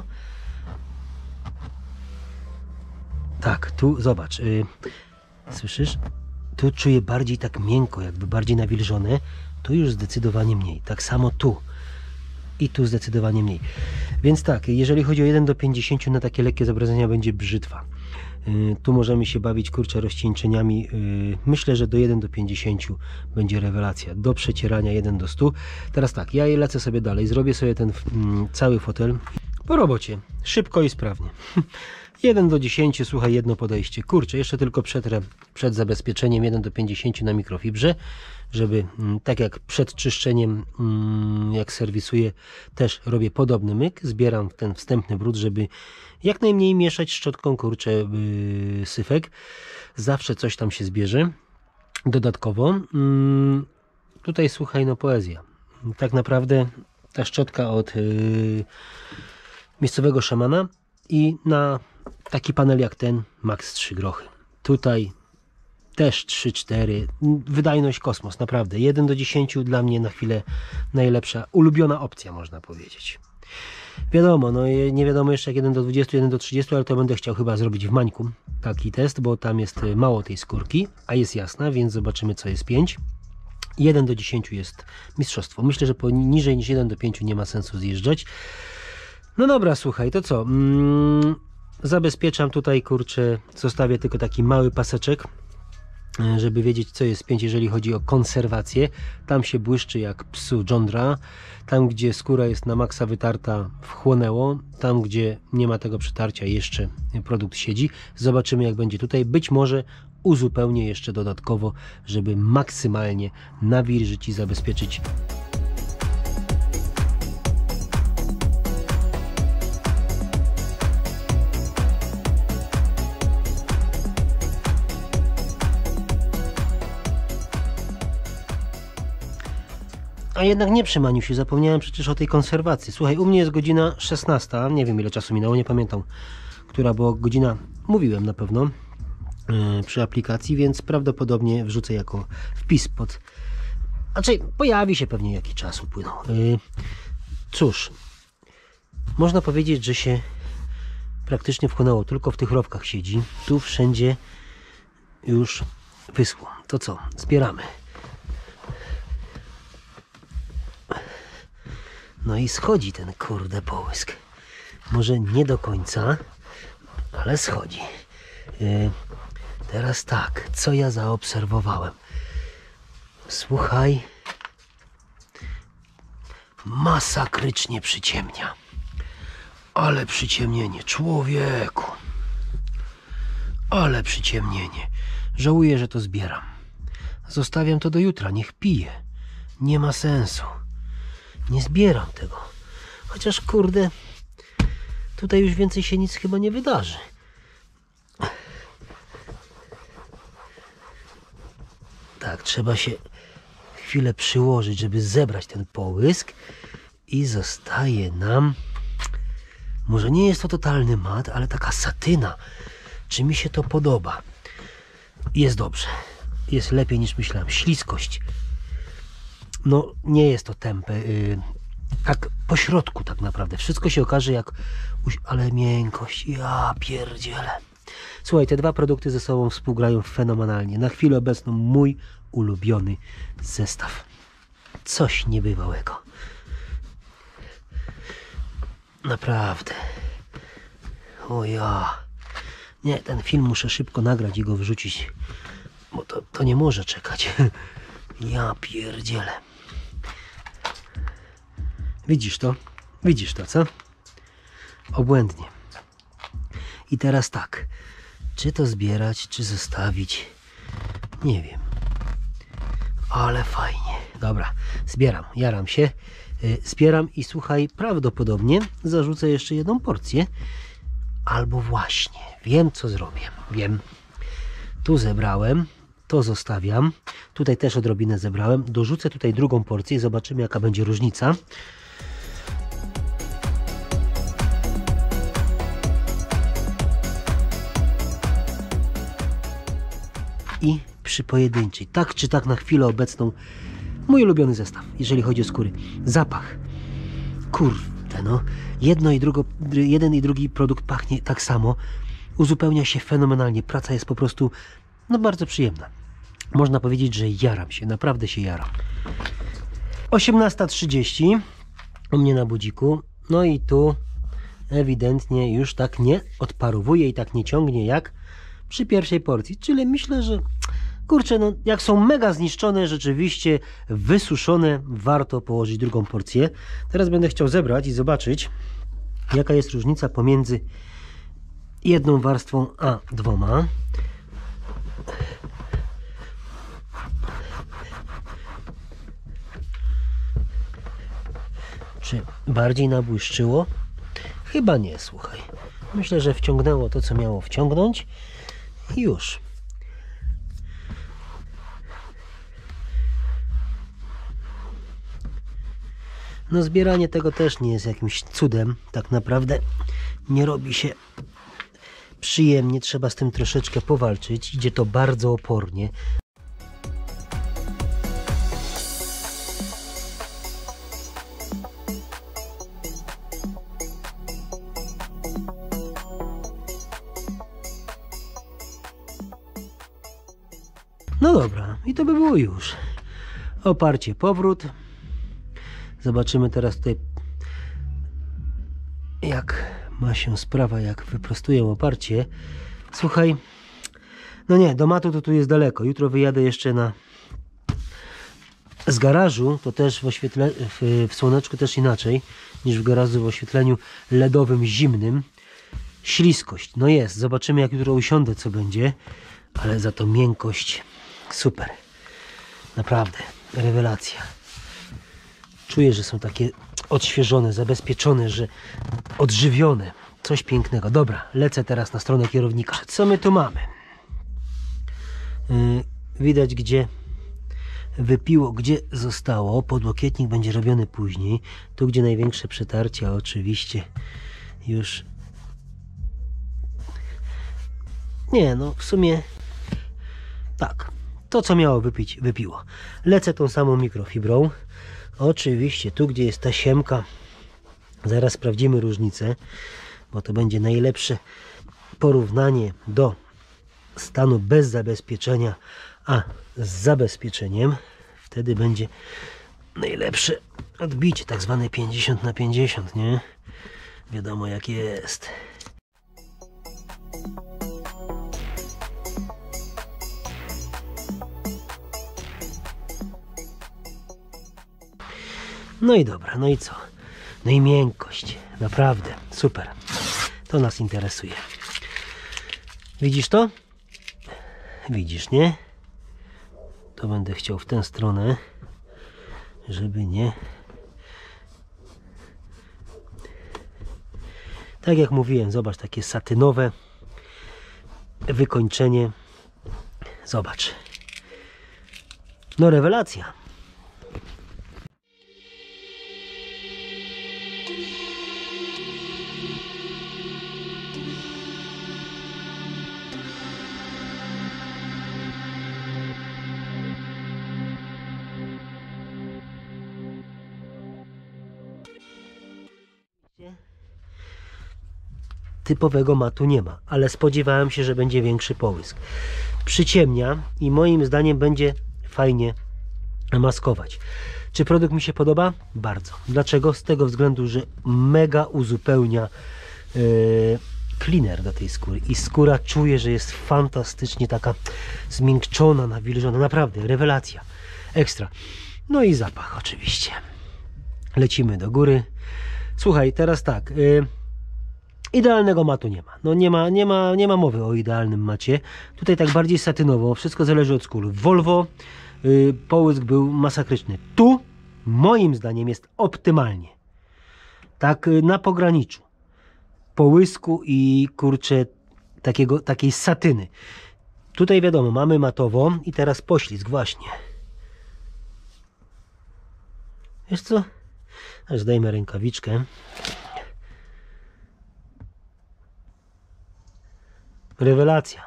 Tak, tu zobacz. Słyszysz? Tu czuję bardziej tak miękko, jakby bardziej nawilżone. Tu już zdecydowanie mniej. Tak samo tu. I tu zdecydowanie mniej. Więc tak, jeżeli chodzi o 1 do 50 na takie lekkie zabrudzenia będzie brzytwa. Tu możemy się bawić, kurczę, rozcieńczeniami. Myślę, że do 1 do 50 będzie rewelacja. Do przecierania 1 do 100. Teraz tak, ja lecę sobie dalej. Zrobię sobie ten cały fotel. Po robocie. Szybko i sprawnie. 1 do 10, słuchaj, jedno podejście. Kurczę, jeszcze tylko przetrę przed zabezpieczeniem 1 do 50 na mikrofibrze, żeby tak jak przed czyszczeniem, jak serwisuję, też robię podobny myk. Zbieram ten wstępny brud, żeby jak najmniej mieszać szczotką, kurczę, syfek. Zawsze coś tam się zbierze. Dodatkowo tutaj, słuchaj, no poezja. Tak naprawdę ta szczotka od miejscowego szamana i na taki panel jak ten max 3 grochy. Tutaj też 3-4. Wydajność kosmos, naprawdę. 1 do 10 dla mnie na chwilę najlepsza, ulubiona opcja, można powiedzieć. Wiadomo, no nie wiadomo jeszcze jak 1 do 20, 1 do 30, ale to będę chciał chyba zrobić w Mańku taki test, bo tam jest mało tej skórki, a jest jasna, więc zobaczymy, co jest 5. 1 do 10 jest mistrzostwo. Myślę, że poniżej niż 1 do 5 nie ma sensu zjeżdżać. No dobra, słuchaj, to co? Zabezpieczam tutaj, kurczę, zostawię tylko taki mały paseczek, żeby wiedzieć, co jest 5, jeżeli chodzi o konserwację. Tam się błyszczy jak psu żądra. Tam, gdzie skóra jest na maksa wytarta, wchłonęło. Tam, gdzie nie ma tego przetarcia, jeszcze produkt siedzi. Zobaczymy, jak będzie tutaj. Być może uzupełnię jeszcze dodatkowo, żeby maksymalnie nawilżyć i zabezpieczyć. A jednak nie przy Maniusiu, zapomniałem przecież o tej konserwacji. Słuchaj, u mnie jest godzina 16, nie wiem ile czasu minęło, nie pamiętam, która była godzina, mówiłem na pewno przy aplikacji, więc prawdopodobnie wrzucę jako wpis pod... Znaczy, pojawi się pewnie jaki czas upłynął. Cóż, można powiedzieć, że się praktycznie wchłonęło, tylko w tych rowkach siedzi. Tu wszędzie już wyschło. To co? Zbieramy. No i schodzi ten kurde połysk. Może nie do końca, ale schodzi. Teraz tak, co ja zaobserwowałem? Słuchaj, masakrycznie przyciemnia. Ale przyciemnienie, człowieku. Ale przyciemnienie. Żałuję, że to zbieram. Zostawiam to do jutra, niech pije. Nie ma sensu. Nie zbieram tego. Chociaż kurde, tutaj już więcej się nic chyba nie wydarzy. Tak, trzeba się chwilę przyłożyć, żeby zebrać ten połysk. I zostaje nam... Może nie jest to totalny mat, ale taka satyna. Czy mi się to podoba? Jest dobrze. Jest lepiej niż myślałem. Śliskość. No nie jest to tępe. Tak po środku tak naprawdę. Wszystko się okaże jak... Ale miękkość. Ja pierdzielę. Słuchaj, te dwa produkty ze sobą współgrają fenomenalnie. Na chwilę obecną mój ulubiony zestaw. Coś niebywałego. Naprawdę. O ja. Nie, ten film muszę szybko nagrać i go wrzucić. Bo to nie może czekać. Ja pierdzielę. Widzisz to? Widzisz to, co? Obłędnie. I teraz tak. Czy to zbierać, czy zostawić? Nie wiem. Ale fajnie. Dobra, zbieram. Jaram się. Zbieram i słuchaj, prawdopodobnie zarzucę jeszcze jedną porcję. Albo właśnie, wiem co zrobię. Wiem. Tu zebrałem, to zostawiam. Tutaj też odrobinę zebrałem. Dorzucę tutaj drugą porcję i zobaczymy jaka będzie różnica. I przy pojedynczej, tak czy tak na chwilę obecną, mój ulubiony zestaw, jeżeli chodzi o skóry. Zapach. Kurde no. Jeden i drugi produkt pachnie tak samo. Uzupełnia się fenomenalnie. Praca jest po prostu no bardzo przyjemna. Można powiedzieć, że jaram się. Naprawdę się jaram. 18:30 u mnie na budziku. No i tu ewidentnie już tak nie odparowuje i tak nie ciągnie jak przy pierwszej porcji. Czyli myślę, że kurczę, no jak są mega zniszczone, rzeczywiście wysuszone, warto położyć drugą porcję. Teraz będę chciał zebrać i zobaczyć jaka jest różnica pomiędzy jedną warstwą a dwoma. Czy bardziej nabłyszczyło? Chyba nie, słuchaj. Myślę, że wciągnęło to, co miało wciągnąć i już. No zbieranie tego też nie jest jakimś cudem. Tak naprawdę nie robi się przyjemnie. Trzeba z tym troszeczkę powalczyć. Idzie to bardzo opornie. No dobra, i to by było już. Oparcie, powrót. Zobaczymy teraz tutaj jak ma się sprawa, jak wyprostuję oparcie. Słuchaj, no nie, do matu to tu jest daleko. Jutro wyjadę jeszcze z garażu, to też w słoneczku też inaczej niż w garażu w oświetleniu LEDowym zimnym. Śliskość, no jest, zobaczymy jak jutro usiądę co będzie, ale za to miękkość super. Naprawdę, rewelacja. Czuję, że są takie odświeżone, zabezpieczone, że odżywione. Coś pięknego. Dobra, lecę teraz na stronę kierownika. Co my tu mamy? Widać gdzie wypiło, gdzie zostało. Podłokietnik będzie robiony później. Tu gdzie największe przetarcia oczywiście już... Nie, no w sumie tak. To co miało wypić, wypiło. Lecę tą samą mikrofibrą. Oczywiście tu gdzie jest ta siemka, zaraz sprawdzimy różnicę, bo to będzie najlepsze porównanie do stanu bez zabezpieczenia, a z zabezpieczeniem. Wtedy będzie najlepsze odbicie, tak zwane 50/50, nie? Wiadomo jak jest. No i dobra, no i co? No i miękkość, naprawdę, super. To nas interesuje. Widzisz to? Widzisz, nie? To będę chciał w tę stronę, żeby nie... Tak jak mówiłem, zobacz, takie satynowe wykończenie. Zobacz. No rewelacja. Typowego matu nie ma, ale spodziewałem się, że będzie większy połysk. Przyciemnia i moim zdaniem będzie fajnie maskować. Czy produkt mi się podoba? Bardzo. Dlaczego? Z tego względu, że mega uzupełnia cleaner do tej skóry i skóra czuje, że jest fantastycznie taka zmiękczona, nawilżona. Naprawdę, rewelacja. Ekstra. No i zapach oczywiście. Lecimy do góry. Słuchaj, teraz tak... Idealnego matu nie ma. No nie ma mowy o idealnym macie. Tutaj tak bardziej satynowo. Wszystko zależy od skóry. Volvo połysk był masakryczny. Tu moim zdaniem jest optymalnie. Tak na pograniczu połysku i kurczę takiej satyny. Tutaj wiadomo, mamy matowo i teraz poślizg właśnie. Wiesz co? Aż dajmy rękawiczkę. Rewelacja.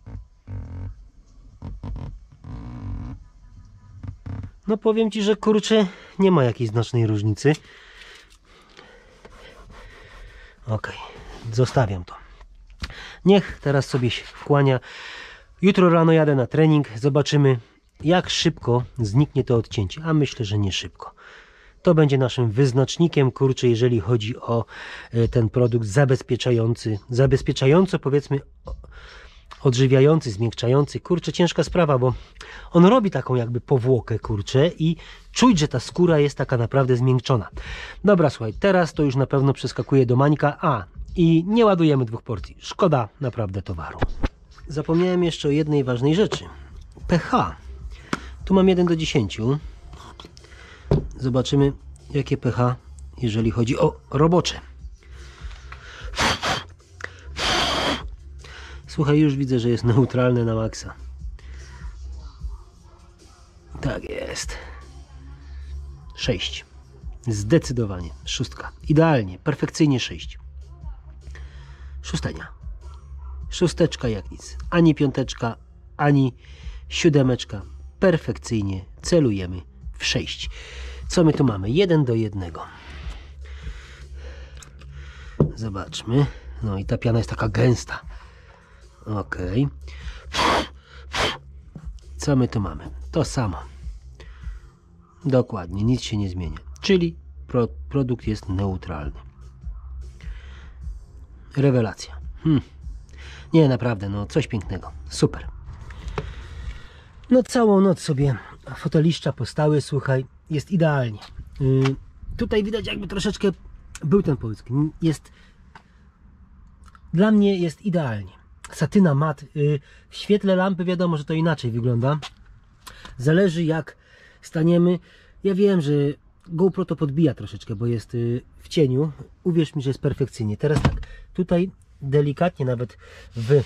No powiem Ci, że kurczę, nie ma jakiejś znacznej różnicy. Ok, zostawiam to. Niech teraz sobie się wchłania. Jutro rano jadę na trening. Zobaczymy, jak szybko zniknie to odcięcie. A myślę, że nie szybko. To będzie naszym wyznacznikiem, kurczę, jeżeli chodzi o ten produkt zabezpieczająco powiedzmy odżywiający, zmiękczający. Kurczę, ciężka sprawa, bo on robi taką jakby powłokę, kurczę, i czuć, że ta skóra jest taka naprawdę zmiękczona. Dobra, słuchaj, teraz to już na pewno przeskakuję do Mańka. I nie ładujemy 2 porcji. Szkoda naprawdę towaru. Zapomniałem jeszcze o jednej ważnej rzeczy. pH. Tu mam 1 do 10. Zobaczymy, jakie pH, jeżeli chodzi o robocze. Słuchaj, już widzę, że jest neutralne na maksa. Tak jest. 6. Zdecydowanie. 6. Idealnie, perfekcyjnie 6. 6. 6 jak nic. Ani 5, ani 7. Perfekcyjnie celujemy w 6. Co my tu mamy? 1 do 1. Zobaczmy. No i ta piana jest taka gęsta. Ok. Co my tu mamy? To samo. Dokładnie, nic się nie zmienia. Czyli produkt jest neutralny. Rewelacja. Nie, naprawdę, no coś pięknego. Super. No całą noc sobie foteliszcza postały, słuchaj, jest idealnie. Tutaj widać jakby troszeczkę był ten połysk. Dla mnie jest idealnie. Satyna mat. W świetle lampy wiadomo, że to inaczej wygląda. Zależy jak staniemy. Ja wiem, że GoPro to podbija troszeczkę, bo jest w cieniu. Uwierz mi, że jest perfekcyjnie. Teraz tak, tutaj delikatnie nawet w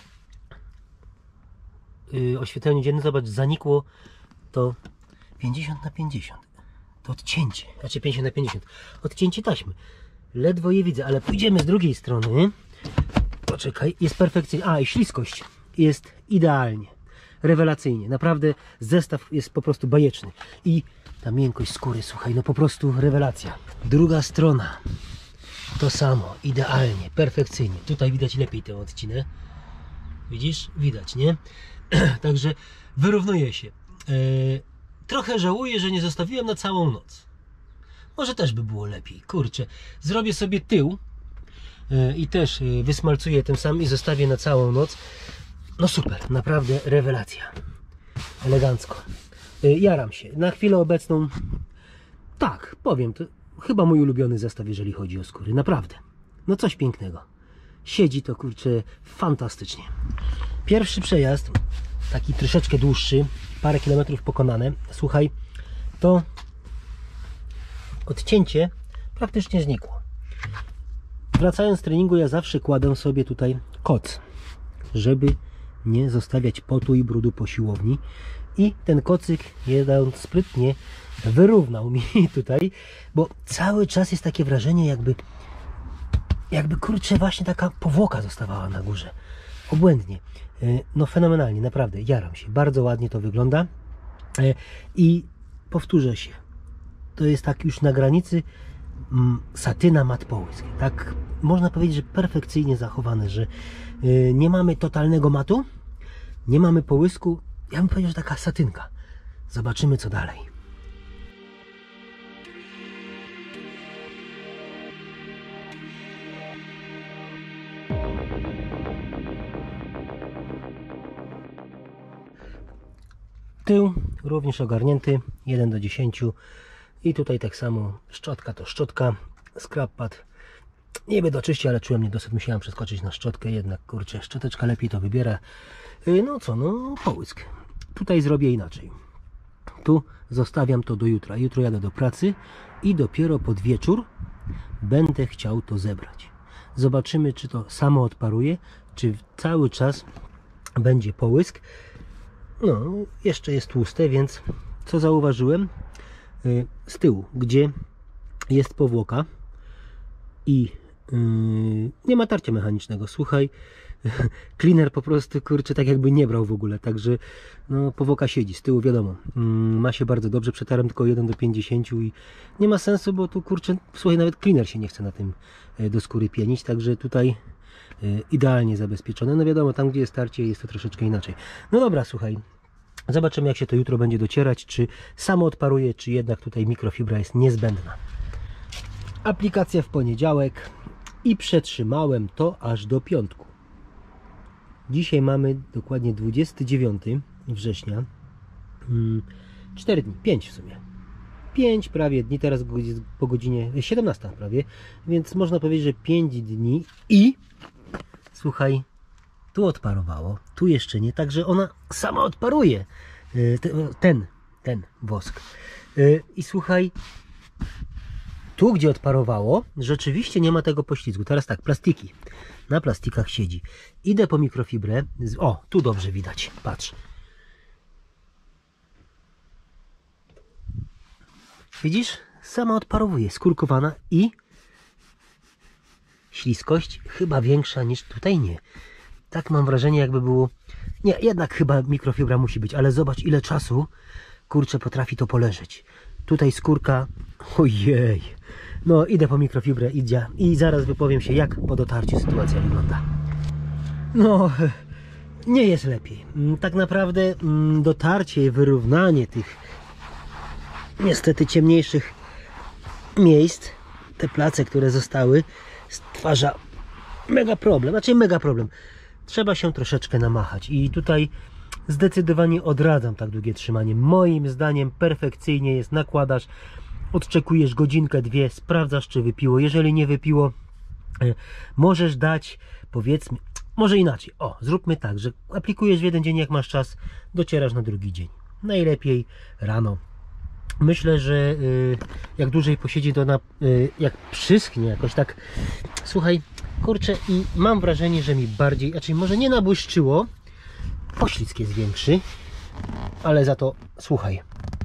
oświetleniu dziennym, zobacz, zanikło to 50/50. To odcięcie, znaczy 50/50. Odcięcie taśmy. Ledwo je widzę, ale pójdziemy z drugiej strony. Poczekaj, jest perfekcyjnie. I śliskość jest idealnie. Rewelacyjnie. Naprawdę zestaw jest po prostu bajeczny. I ta miękkość skóry, słuchaj, no po prostu rewelacja. Druga strona. to samo, idealnie, perfekcyjnie. Tutaj widać lepiej tę odcinę. Widzisz? Widać, nie? Także wyrównuje się. Trochę żałuję, że nie zostawiłem na całą noc. Może też by było lepiej. Kurczę, zrobię sobie tył i też wysmalcuję tym samym i zostawię na całą noc. No super, naprawdę rewelacja. Elegancko. Jaram się. Na chwilę obecną, tak, powiem, to chyba mój ulubiony zestaw, jeżeli chodzi o skóry. Naprawdę. No coś pięknego. Siedzi to, kurczę, fantastycznie. Pierwszy przejazd, taki troszeczkę dłuższy, parę kilometrów pokonane. Słuchaj, to odcięcie praktycznie znikło. Wracając z treningu, ja zawsze kładę sobie tutaj koc, żeby nie zostawiać potu i brudu po siłowni. I ten kocyk jeden sprytnie wyrównał mi tutaj, bo cały czas jest takie wrażenie, jakby kurczę, właśnie taka powłoka zostawała na górze. Obłędnie. No fenomenalnie, naprawdę, jaram się. Bardzo ładnie to wygląda. I powtórzę się, to jest tak już na granicy satyna mat połysk. Tak można powiedzieć, że perfekcyjnie zachowane, że nie mamy totalnego matu, nie mamy połysku. Ja bym powiedział, że taka satynka. Zobaczymy, co dalej. Tył również ogarnięty 1 do 10 i tutaj tak samo szczotka to szczotka, scrap pad niby do czyści, ale czułem niedosyt, musiałem przeskoczyć na szczotkę, jednak kurczę, szczoteczka lepiej to wybiera. No co, no połysk. Tutaj zrobię inaczej. Tu zostawiam to do jutra. Jutro jadę do pracy i dopiero pod wieczór będę chciał to zebrać. Zobaczymy, czy to samo odparuje, czy cały czas będzie połysk. No, jeszcze jest tłuste, więc co zauważyłem? Z tyłu, gdzie jest powłoka i nie ma tarcia mechanicznego. Słuchaj, cleaner po prostu, kurczę, tak jakby nie brał w ogóle, także no, powłoka siedzi, z tyłu wiadomo, ma się bardzo dobrze, przetarłem tylko 1 do 50 i nie ma sensu, bo tu kurczę, słuchaj, nawet cleaner się nie chce na tym do skóry pienić, także tutaj idealnie zabezpieczone. No wiadomo, tam gdzie jest tarcie, jest to troszeczkę inaczej. No dobra, słuchaj, zobaczymy, jak się to jutro będzie docierać, czy samo odparuje, czy jednak tutaj mikrofibra jest niezbędna. Aplikacja w poniedziałek i przetrzymałem to aż do piątku. Dzisiaj mamy dokładnie 29 września. 4 dni, 5 w sumie. 5 prawie dni, teraz po godzinie 17 prawie, więc można powiedzieć, że 5 dni i słuchaj, tu odparowało, tu jeszcze nie, także ona sama odparuje ten wosk. I słuchaj, tu gdzie odparowało, rzeczywiście nie ma tego poślizgu. Teraz tak, plastiki. Na plastikach siedzi. Idę po mikrofibrę. O, tu dobrze widać. Patrz. Widzisz? Sama odparowuje. Skórkowana i śliskość chyba większa niż tutaj nie. Tak mam wrażenie, jakby było... Nie, jednak chyba mikrofibra musi być, ale zobacz, ile czasu, kurczę, potrafi to poleżeć. Tutaj skórka... Ojej. No, idę po mikrofibrę, idzie i zaraz wypowiem się, jak po dotarciu sytuacja wygląda. No, nie jest lepiej. Tak naprawdę dotarcie i wyrównanie tych niestety ciemniejszych miejsc, te place, które zostały, stwarza mega problem. Znaczy mega problem. Trzeba się troszeczkę namachać i tutaj zdecydowanie odradzam tak długie trzymanie. Moim zdaniem perfekcyjnie jest, nakładasz, odczekujesz godzinkę, dwie, sprawdzasz, czy wypiło. Jeżeli nie wypiło, możesz dać, powiedzmy, może inaczej. O, zróbmy tak, że aplikujesz w jeden dzień, jak masz czas, docierasz na drugi dzień. Najlepiej rano. Myślę, że jak dłużej posiedzi, to jak przyschnie jakoś tak, słuchaj, kurczę, i mam wrażenie, że mi bardziej, znaczy może nie nabłyszczyło, poślizg jest większy, ale za to, słuchaj,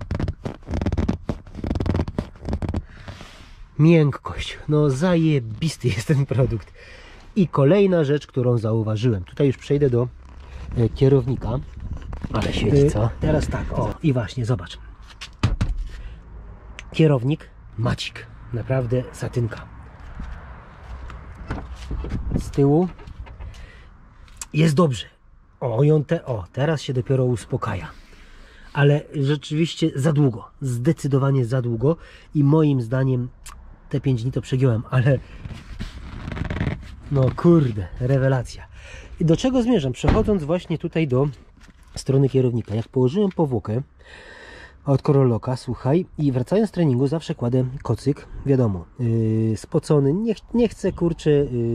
miękkość, no zajebisty jest ten produkt. I kolejna rzecz, którą zauważyłem, tutaj już przejdę do kierownika, ale świeci, co? Teraz tak, o, i właśnie, zobacz, kierownik, macik, naprawdę satynka. z tyłu. Jest dobrze. Teraz się dopiero uspokaja. Ale rzeczywiście za długo. Zdecydowanie za długo. I moim zdaniem te 5 dni to przegiąłem, ale no kurde, rewelacja. I do czego zmierzam? Przechodząc właśnie tutaj do strony kierownika. Jak położyłem powłokę od Corolloca, słuchaj, i wracając z treningu zawsze kładę kocyk, wiadomo, spocony, nie chcę, kurczę,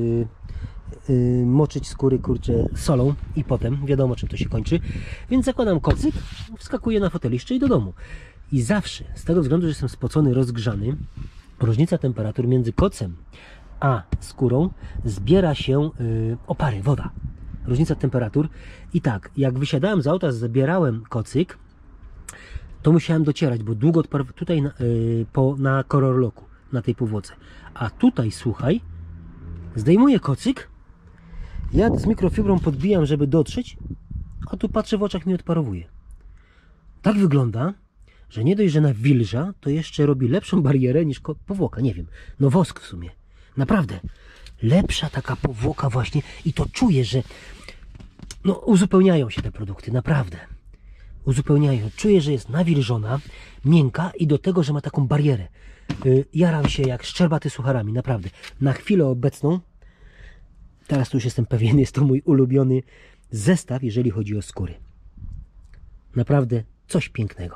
moczyć skóry, kurczę, solą i potem wiadomo czym to się kończy, więc zakładam kocyk, wskakuję na foteliszcze i do domu. I zawsze, z tego względu, że jestem spocony, rozgrzany, różnica temperatur między kocem a skórą zbiera się opary, woda. Różnica temperatur. I tak, jak wysiadałem z auta, zabierałem kocyk, to musiałem docierać, bo długo tutaj na Corollocu, na tej powłoce. A tutaj, słuchaj, zdejmuję kocyk, ja z mikrofibrą podbijam, żeby dotrzeć, a tu patrzę, w oczach mi odparowuje. Tak wygląda, że nie dość, że nawilża, to jeszcze robi lepszą barierę niż powłoka, nie wiem, no wosk w sumie. Naprawdę, lepsza taka powłoka właśnie i to czuję, że no, uzupełniają się te produkty, naprawdę. Uzupełniają. Czuję, że jest nawilżona, miękka i do tego, że ma taką barierę. Jaram się jak szczerbaty sucharami, naprawdę. Na chwilę obecną, teraz tu już jestem pewien, jest to mój ulubiony zestaw, jeżeli chodzi o skóry. Naprawdę coś pięknego.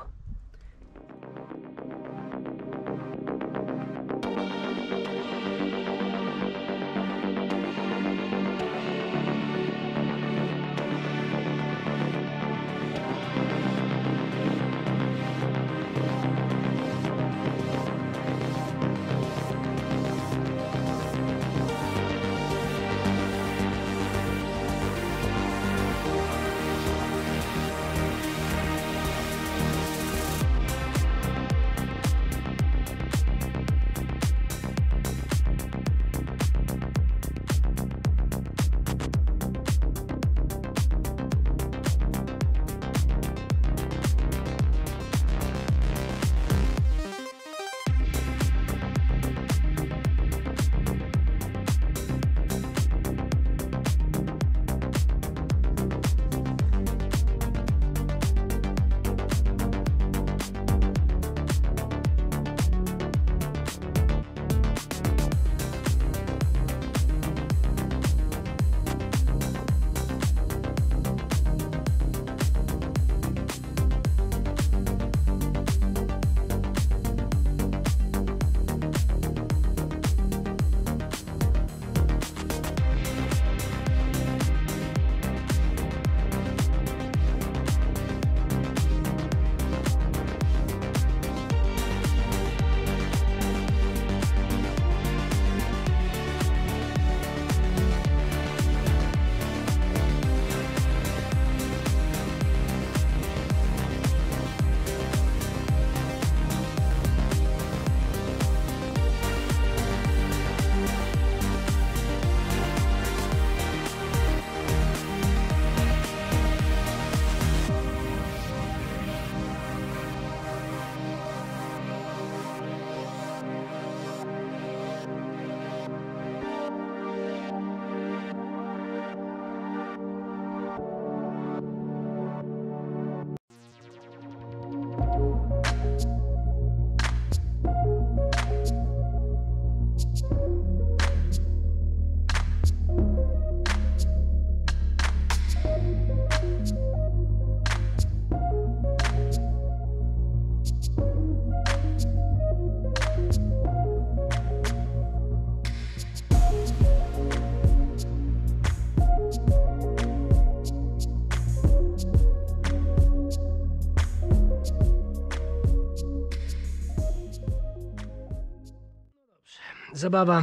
Zabawa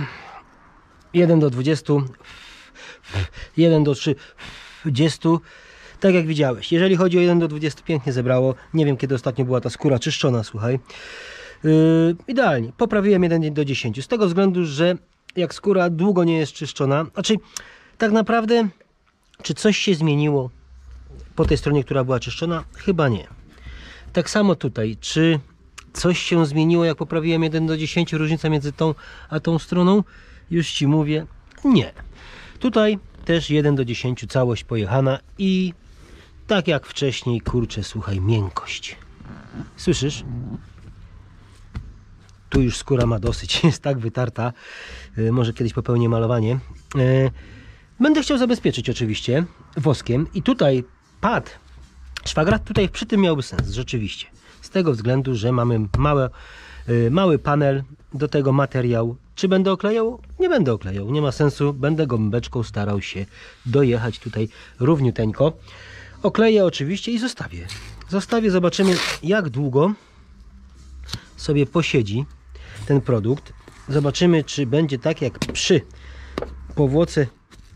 1 do 20, 1 do 30, tak jak widziałeś. Jeżeli chodzi o 1 do 20, pięknie zebrało. Nie wiem, kiedy ostatnio była ta skóra czyszczona, słuchaj. Idealnie, poprawiłem 1 do 10, z tego względu, że jak skóra długo nie jest czyszczona, znaczy tak naprawdę, czy coś się zmieniło po tej stronie, która była czyszczona? Chyba nie. Tak samo tutaj, czy coś się zmieniło, jak poprawiłem 1 do 10, różnica między tą a tą stroną? Już Ci mówię, Nie. Tutaj też 1:10 całość pojechana i tak jak wcześniej, kurczę, słuchaj, miękkość. Słyszysz? Tu już skóra ma dosyć, jest tak wytarta. Może kiedyś popełnię malowanie. Będę chciał zabezpieczyć oczywiście woskiem i tutaj pad szwagra tutaj przy tym miałby sens, rzeczywiście. Z tego względu, że mamy mały panel, do tego materiał. Czy będę oklejał? Nie będę oklejał, nie ma sensu. Będę gąbeczką starał się dojechać tutaj równiuteńko. Okleję oczywiście i zostawię. Zostawię, zobaczymy jak długo sobie posiedzi ten produkt. Zobaczymy, czy będzie tak jak przy powłoce.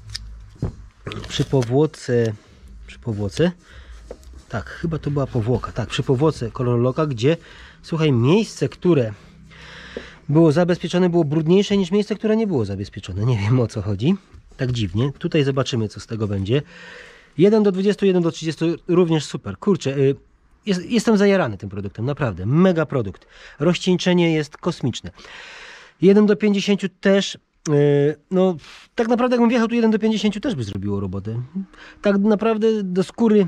Tak, chyba to była powłoka. Tak, przy powłoce koloroloka, gdzie, słuchaj, miejsce, które było zabezpieczone, było brudniejsze niż miejsce, które nie było zabezpieczone. Nie wiem, o co chodzi. Tak dziwnie. Tutaj zobaczymy, co z tego będzie. 1:20, 1:30 również super. Kurczę, jestem zajarany tym produktem, naprawdę. Mega produkt. Rozcieńczenie jest kosmiczne. 1:50 też. No, tak naprawdę jakbym wjechał tu 1:50 też by zrobiło robotę. Tak naprawdę do skóry,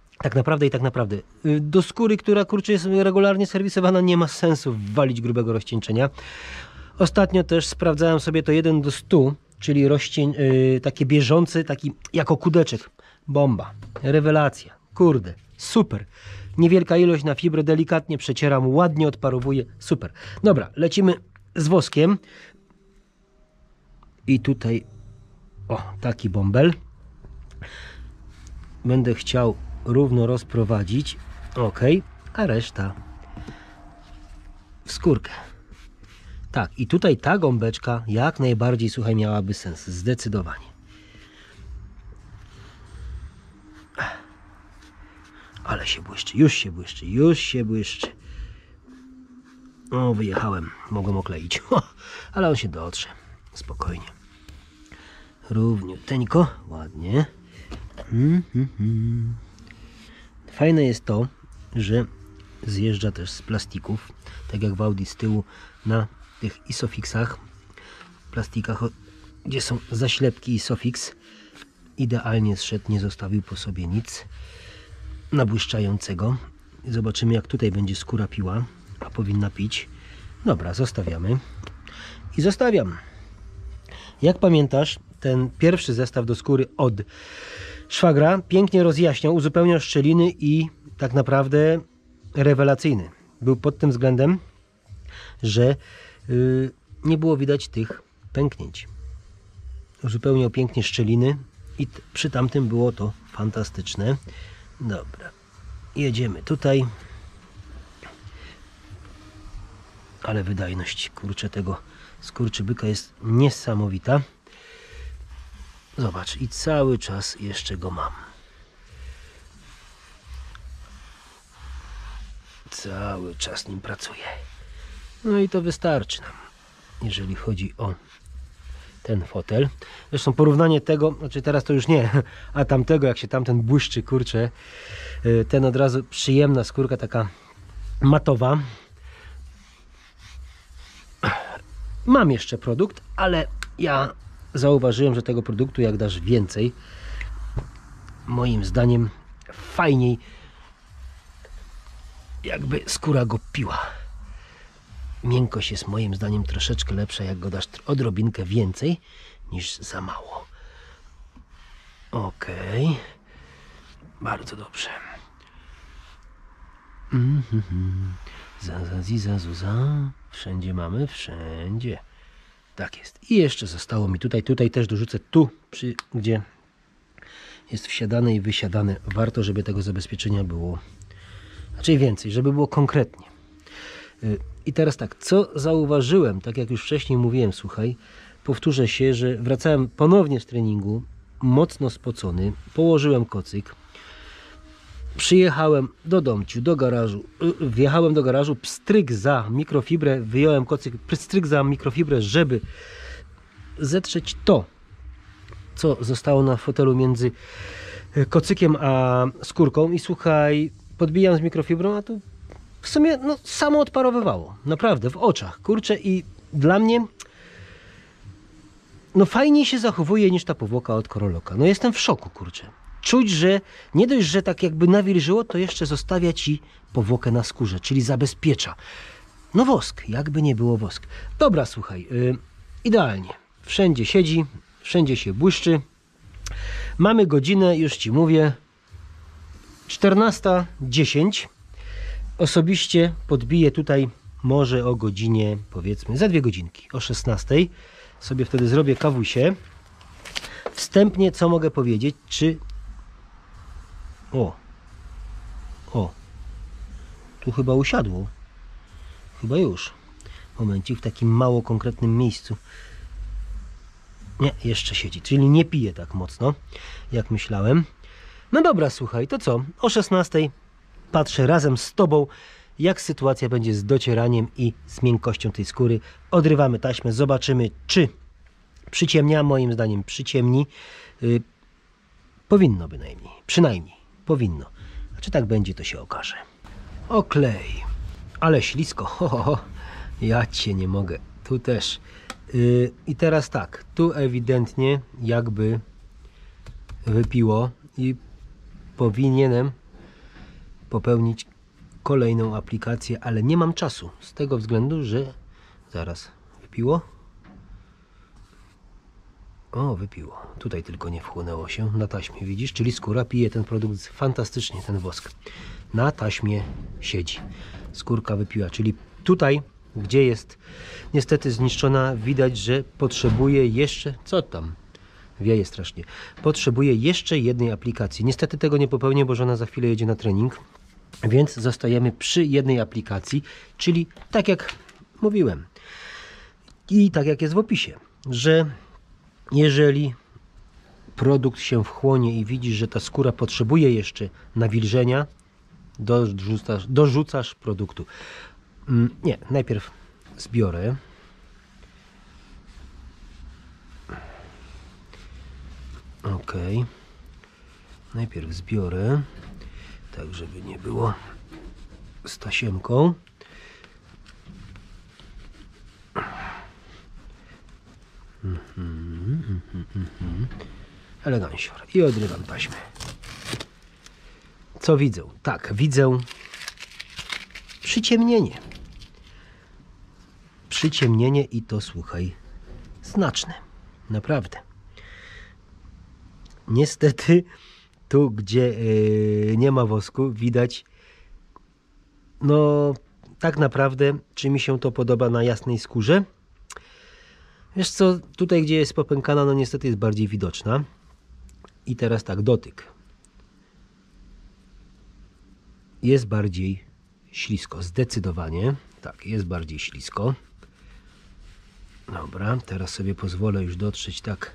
do skóry, która, kurczę, jest regularnie serwisowana, nie ma sensu walić grubego rozcieńczenia. Ostatnio też sprawdzałem sobie to 1:100, czyli takie bieżący, taki jako kudeczek. Bomba, rewelacja, kurde, super. Niewielka ilość na fibrę, delikatnie przecieram, ładnie odparowuje, super. Dobra, lecimy z woskiem. I tutaj, o, taki bąbel. Będę chciał równo rozprowadzić. Ok, a reszta w skórkę. Tak, i tutaj ta gąbeczka jak najbardziej, słuchaj, miałaby sens. Zdecydowanie. Ale się błyszczy, już się błyszczy, już się błyszczy. O, wyjechałem, mogłem okleić. Ale on się dotrze. Spokojnie. Równiuteńko, ładnie. Fajne jest to, że zjeżdża też z plastików, tak jak w Audi z tyłu na tych Isofixach, plastikach, gdzie są zaślepki Isofix. Idealnie zszedł, nie zostawił po sobie nic nabłyszczającego. Zobaczymy, jak tutaj będzie skóra piła, a powinna pić. Dobra, zostawiamy. I zostawiam. Jak pamiętasz, ten pierwszy zestaw do skóry od szwagra pięknie rozjaśniał, uzupełniał szczeliny i tak naprawdę rewelacyjny. Był pod tym względem, że nie było widać tych pęknięć. Uzupełniał pięknie szczeliny i przy tamtym było to fantastyczne. Dobra, jedziemy tutaj. Ale wydajność, kurczę, tego skurczybyka jest niesamowita. Zobacz, i cały czas jeszcze go mam. Cały czas nim pracuję. No i to wystarczy nam, jeżeli chodzi o ten fotel. Zresztą porównanie tego, znaczy teraz to już nie, a tamtego, jak się tamten błyszczy, kurczę, ten od razu przyjemna skórka, taka matowa. Mam jeszcze produkt, ale ja zauważyłem, że tego produktu, jak dasz więcej, moim zdaniem fajniej jakby skóra go piła. Miękkość jest moim zdaniem troszeczkę lepsza, jak go dasz odrobinkę więcej niż za mało. Ok, bardzo dobrze. Zazuza. Wszędzie mamy, wszędzie. Tak jest. I jeszcze zostało mi tutaj też dorzucę tu, gdzie jest wsiadane i wysiadane. Warto, żeby tego zabezpieczenia było raczej więcej, żeby było konkretnie. I teraz tak, co zauważyłem, tak jak już wcześniej mówiłem, słuchaj, powtórzę się, że wracałem ponownie z treningu, mocno spocony, położyłem kocyk, przyjechałem do domciu, do garażu, wjechałem do garażu, pstryk za mikrofibrę, wyjąłem kocyk, pstryk za mikrofibrę, żeby zetrzeć to, co zostało na fotelu między kocykiem a skórką i słuchaj, podbijam z mikrofibrą, a tu w sumie no, samo odparowywało, naprawdę, w oczach, kurczę, i dla mnie no fajniej się zachowuje niż ta powłoka od Corolloka. No jestem w szoku, kurczę. Czuć, że nie dość, że tak jakby nawilżyło, to jeszcze zostawia ci powłokę na skórze, czyli zabezpiecza. No wosk, jakby nie było wosk. Dobra, słuchaj, idealnie. Wszędzie siedzi, wszędzie się błyszczy. Mamy godzinę, już ci mówię, 14:10. Osobiście podbiję tutaj może o godzinie, powiedzmy, za 2 godzinki, o 16:00. Sobie wtedy zrobię kawusie. Wstępnie co mogę powiedzieć, czy... O, tu chyba usiadło. Chyba już. Momencik, w takim mało konkretnym miejscu. Nie, jeszcze siedzi, czyli nie pije tak mocno, jak myślałem. No dobra, słuchaj, to co? O 16:00 patrzę razem z tobą, jak sytuacja będzie z docieraniem i z miękkością tej skóry. Odrywamy taśmę, zobaczymy, czy przyciemnia. Moim zdaniem przyciemni. Powinno bynajmniej, przynajmniej powinno. A czy tak będzie, to się okaże. Oklej. Ale ślisko. Ho, ho, ho. Ja cię nie mogę. Tu też. I teraz tak. Tu ewidentnie jakby wypiło i powinienem popełnić kolejną aplikację, ale nie mam czasu. Z tego względu, że zaraz wypiło. O, wypiło. Tutaj tylko nie wchłonęło się na taśmie, widzisz? Czyli skóra pije ten produkt fantastycznie, ten wosk. Na taśmie siedzi. Skórka wypiła, czyli tutaj, gdzie jest niestety zniszczona, widać, że potrzebuje jeszcze... Co tam? Wieje strasznie. Potrzebuje jeszcze jednej aplikacji. Niestety tego nie popełnię, bo żona za chwilę jedzie na trening. Więc zostajemy przy jednej aplikacji, czyli tak jak mówiłem i tak jak jest w opisie, że jeżeli produkt się wchłonie i widzisz, że ta skóra potrzebuje jeszcze nawilżenia, dorzucasz produktu. Nie, najpierw zbiorę. Ok. Najpierw zbiorę, tak żeby nie było z tasiemką. Elegancior. I odrywam taśmę. Co widzę? Tak, widzę przyciemnienie. Przyciemnienie i to, słuchaj, znaczne. Naprawdę. Niestety tu, gdzie nie ma wosku, widać, no tak naprawdę, czy mi się to podoba na jasnej skórze. Wiesz co, tutaj gdzie jest popękana, no niestety jest bardziej widoczna. I teraz tak, dotyk. Jest bardziej ślisko, zdecydowanie. Tak, jest bardziej ślisko. Dobra, teraz sobie pozwolę już dotrzeć tak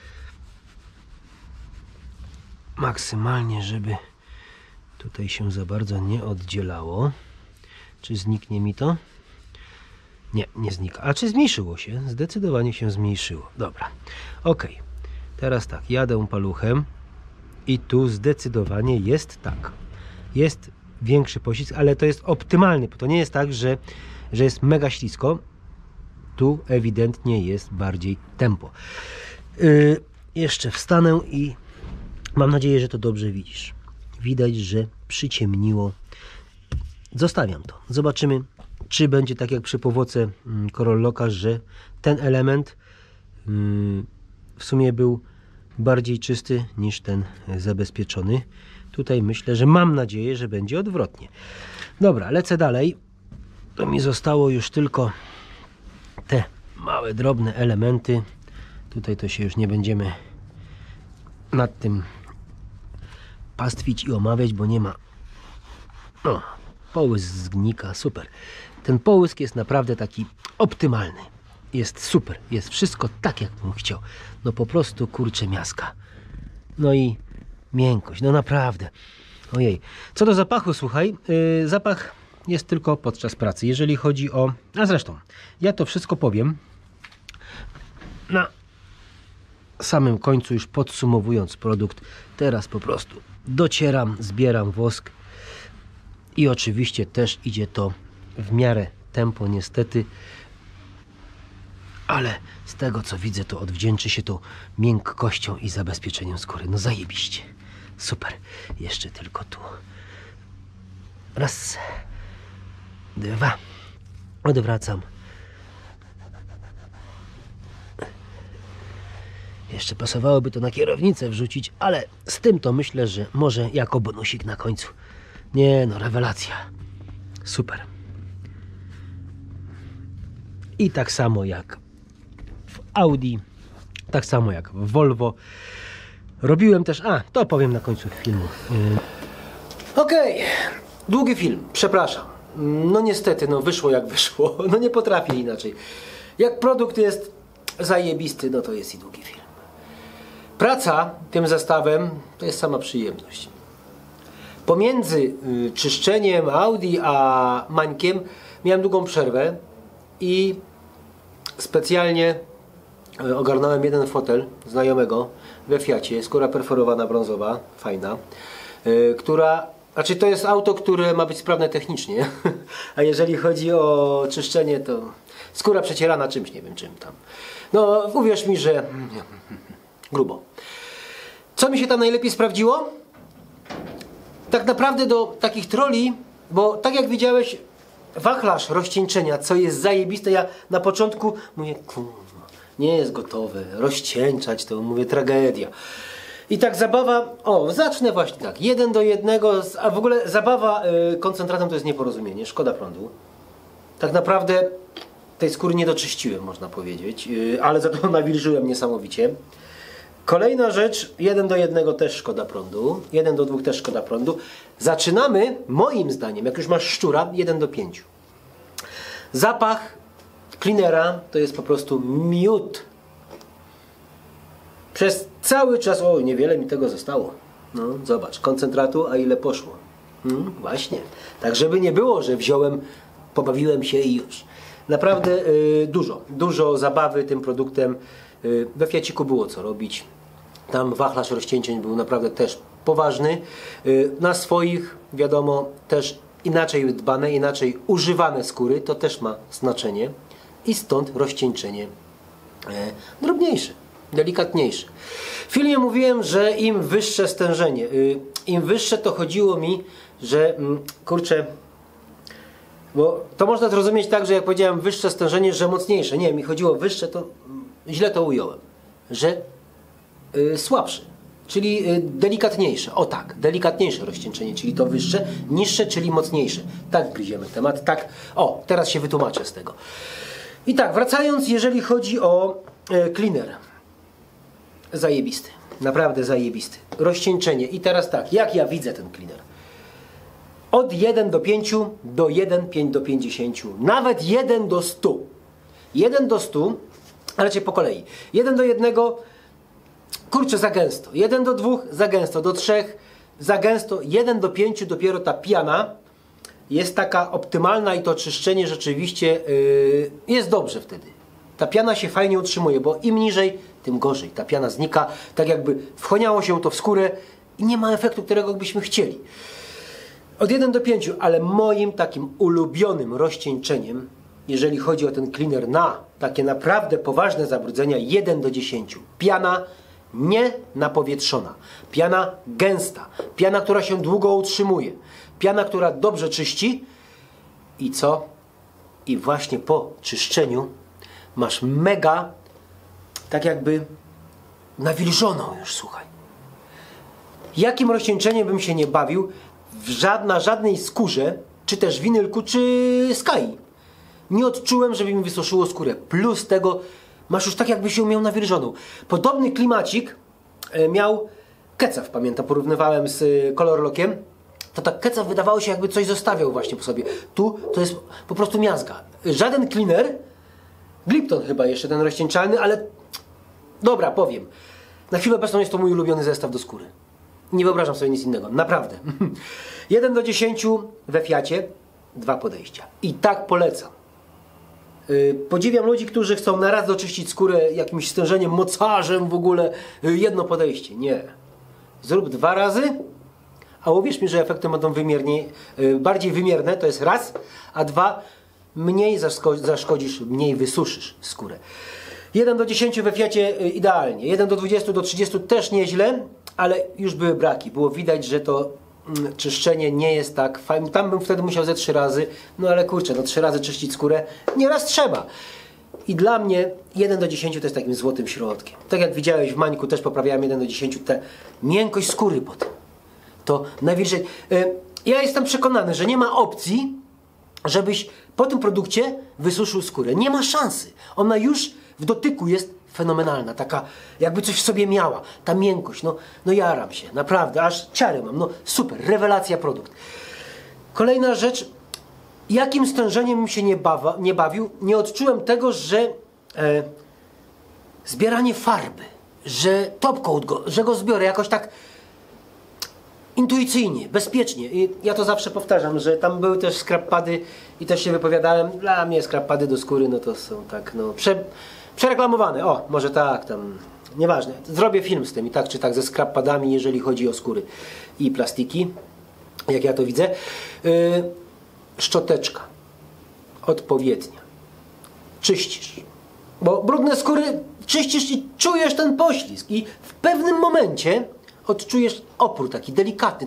maksymalnie, żeby tutaj się za bardzo nie oddzielało. Czy zniknie mi to? Nie, nie znika. A czy zmniejszyło się? Zdecydowanie się zmniejszyło. Dobra, ok. Teraz tak, jadę paluchem i tu zdecydowanie jest tak. Jest większy poślizg, ale to jest optymalny, bo to nie jest tak, że jest mega ślisko. Tu ewidentnie jest bardziej tempo. Jeszcze wstanę i mam nadzieję, że to dobrze widzisz. Widać, że przyciemniło. Zostawiam to. Zobaczymy, czy będzie tak jak przy powłoce Corollocka, że ten element w sumie był bardziej czysty niż ten zabezpieczony. Tutaj myślę, że mam nadzieję, że będzie odwrotnie. Dobra, lecę dalej. To mi zostało już tylko te małe, drobne elementy. Tutaj to się już nie będziemy nad tym pastwić i omawiać, bo nie ma. No, połysk zgnika, super. Ten połysk jest naprawdę taki optymalny. Jest super, jest wszystko tak, jak bym chciał. No po prostu, kurczę, miazga. No i miękkość, no naprawdę. Ojej. Co do zapachu, słuchaj, zapach jest tylko podczas pracy. Jeżeli chodzi o... A zresztą, ja to wszystko powiem na samym końcu, już podsumowując produkt. Teraz po prostu docieram, zbieram wosk i oczywiście też idzie to w miarę tempo, niestety. ale z tego co widzę, to odwdzięczy się to miękkością i zabezpieczeniem skóry. No zajebiście. Super. Jeszcze tylko tu. Raz. Dwa. Odwracam. Jeszcze pasowałoby to na kierownicę wrzucić, ale z tym to myślę, że może jako bonusik na końcu. Nie no, rewelacja. Super. I tak samo jak w Audi, tak samo jak w Volvo. Robiłem też, to powiem na końcu filmu. Okej, długi film, przepraszam. No niestety, no wyszło jak wyszło. No nie potrafię inaczej. Jak produkt jest zajebisty, no to jest i długi film. Praca tym zestawem to jest sama przyjemność. Pomiędzy czyszczeniem Audi a Mańkiem miałem długą przerwę i specjalnie ogarnąłem jeden fotel znajomego we Fiacie, skóra perforowana brązowa, fajna, która, znaczy to jest auto, które ma być sprawne technicznie, a jeżeli chodzi o czyszczenie, to skóra przecierana czymś, nie wiem czym tam. No uwierz mi, że grubo. Co mi się tam najlepiej sprawdziło? Tak naprawdę do takich troli, bo tak jak widziałeś, wachlarz rozcieńczenia, co jest zajebiste, ja na początku mówię, kurwa, nie jest gotowe, rozcieńczać to, mówię, tragedia. I tak zabawa, zacznę właśnie tak, 1:1, a w ogóle zabawa koncentratem to jest nieporozumienie, szkoda prądu. Tak naprawdę tej skóry nie doczyściłem, można powiedzieć, ale za to nawilżyłem niesamowicie. Kolejna rzecz, 1:1 też szkoda prądu, 1:2 też szkoda prądu. Zaczynamy, moim zdaniem, jak już masz szczura, 1:5. Zapach cleanera to jest po prostu miód. Przez cały czas, niewiele mi tego zostało. No, zobacz, koncentratu, a ile poszło. Właśnie. Tak, żeby nie było, że wziąłem, pobawiłem się i już. Naprawdę dużo zabawy tym produktem. We Fiaciku było co robić. Tam wachlarz rozcieńczeń był naprawdę też poważny. Na swoich, wiadomo, też inaczej dbane, inaczej używane skóry, to też ma znaczenie. I stąd rozcieńczenie drobniejsze, delikatniejsze. W filmie mówiłem, że im wyższe stężenie, im wyższe, to chodziło mi, że kurczę, bo to można zrozumieć tak, że jak powiedziałem wyższe stężenie, że mocniejsze. Nie, mi chodziło wyższe, to źle to ująłem. Że słabsze, czyli delikatniejsze. O tak, delikatniejsze rozcieńczenie, czyli to wyższe, niższe, czyli mocniejsze. Tak gryziemy temat, tak. Teraz się wytłumaczę z tego. I tak, wracając, jeżeli chodzi o cleaner. Zajebisty, naprawdę zajebisty. Rozcieńczenie. I teraz tak, jak ja widzę ten cleaner? Od 1:5 do 1:5 do 50, nawet 1:100. 1:100, ale raczej po kolei. 1:1, kurczę, za gęsto. 1:2 za gęsto, do 3 za gęsto, 1:5 dopiero ta piana jest taka optymalna i to czyszczenie rzeczywiście jest dobrze wtedy. Ta piana się fajnie utrzymuje, bo im niżej, tym gorzej. Ta piana znika, tak jakby wchłaniało się to w skórę i nie ma efektu, którego byśmy chcieli. Od 1:5, ale moim takim ulubionym rozcieńczeniem, jeżeli chodzi o ten cleaner na takie naprawdę poważne zabrudzenia, 1:10. Piana nie napowietrzona. Piana gęsta. Piana, która się długo utrzymuje. Piana, która dobrze czyści. I co? I właśnie po czyszczeniu masz mega, tak jakby nawilżoną już, słuchaj. Jakim rozcieńczeniem bym się nie bawił, na żadnej skórze, czy też winylku, czy Sky, nie odczułem, żeby mi wysuszyło skórę. Plus tego masz już tak, jakby się miał nawilżoną. Podobny klimacik miał Kecaw, pamiętam, porównywałem z Colorlockiem. To tak Kecaw wydawało się, jakby coś zostawiał właśnie po sobie. Tu to jest po prostu miazga. Żaden cleaner, Glipton chyba jeszcze ten rozcieńczalny, ale dobra, powiem. Na chwilę obecną jest to mój ulubiony zestaw do skóry. Nie wyobrażam sobie nic innego, naprawdę. 1:10 we Fiacie, 2 podejścia. I tak polecam. Podziwiam ludzi, którzy chcą na raz doczyścić skórę jakimś stężeniem, mocarzem w ogóle. Jedno podejście. Nie. Zrób 2 razy, a uwierz mi, że efekty będą bardziej wymierne, to jest raz, a 2, mniej zaszkodzisz, mniej wysuszysz skórę. 1 do 10 we Fiacie idealnie, 1 do 20 do 30 też nieźle, ale już były braki. Było widać, że to czyszczenie nie jest tak fajne. Tam bym wtedy musiał ze 3 razy, no ale kurczę, no 3 razy czyścić skórę nieraz trzeba. I dla mnie 1 do 10 to jest takim złotym środkiem. Tak jak widziałeś w Mańku, też poprawiałem 1 do 10, tę miękkość skóry potem. To najwyżej. Ja jestem przekonany, że nie ma opcji, żebyś po tym produkcie wysuszył skórę. Nie ma szansy. Ona już w dotyku jest fenomenalna. Taka jakby coś w sobie miała. Ta miękkość. No jaram się. Naprawdę. Aż ciary mam. No super. Rewelacja produkt. Kolejna rzecz. Jakim stężeniem bym się nie bawił, nie odczułem tego, że zbieranie farby, że topcoat że go zbiorę jakoś tak intuicyjnie, bezpiecznie. I ja to zawsze powtarzam, że tam były też scrap pady i też się wypowiadałem. Dla mnie scrap pady do skóry, no to są tak, no przereklamowane. O, może tak, tam, nieważne. Zrobię film z tym i tak czy tak ze scrap padami, jeżeli chodzi o skóry i plastiki, jak ja to widzę. Szczoteczka odpowiednia. Czyścisz. Bo brudne skóry czyścisz i czujesz ten poślizg. I w pewnym momencie odczujesz opór taki delikatny.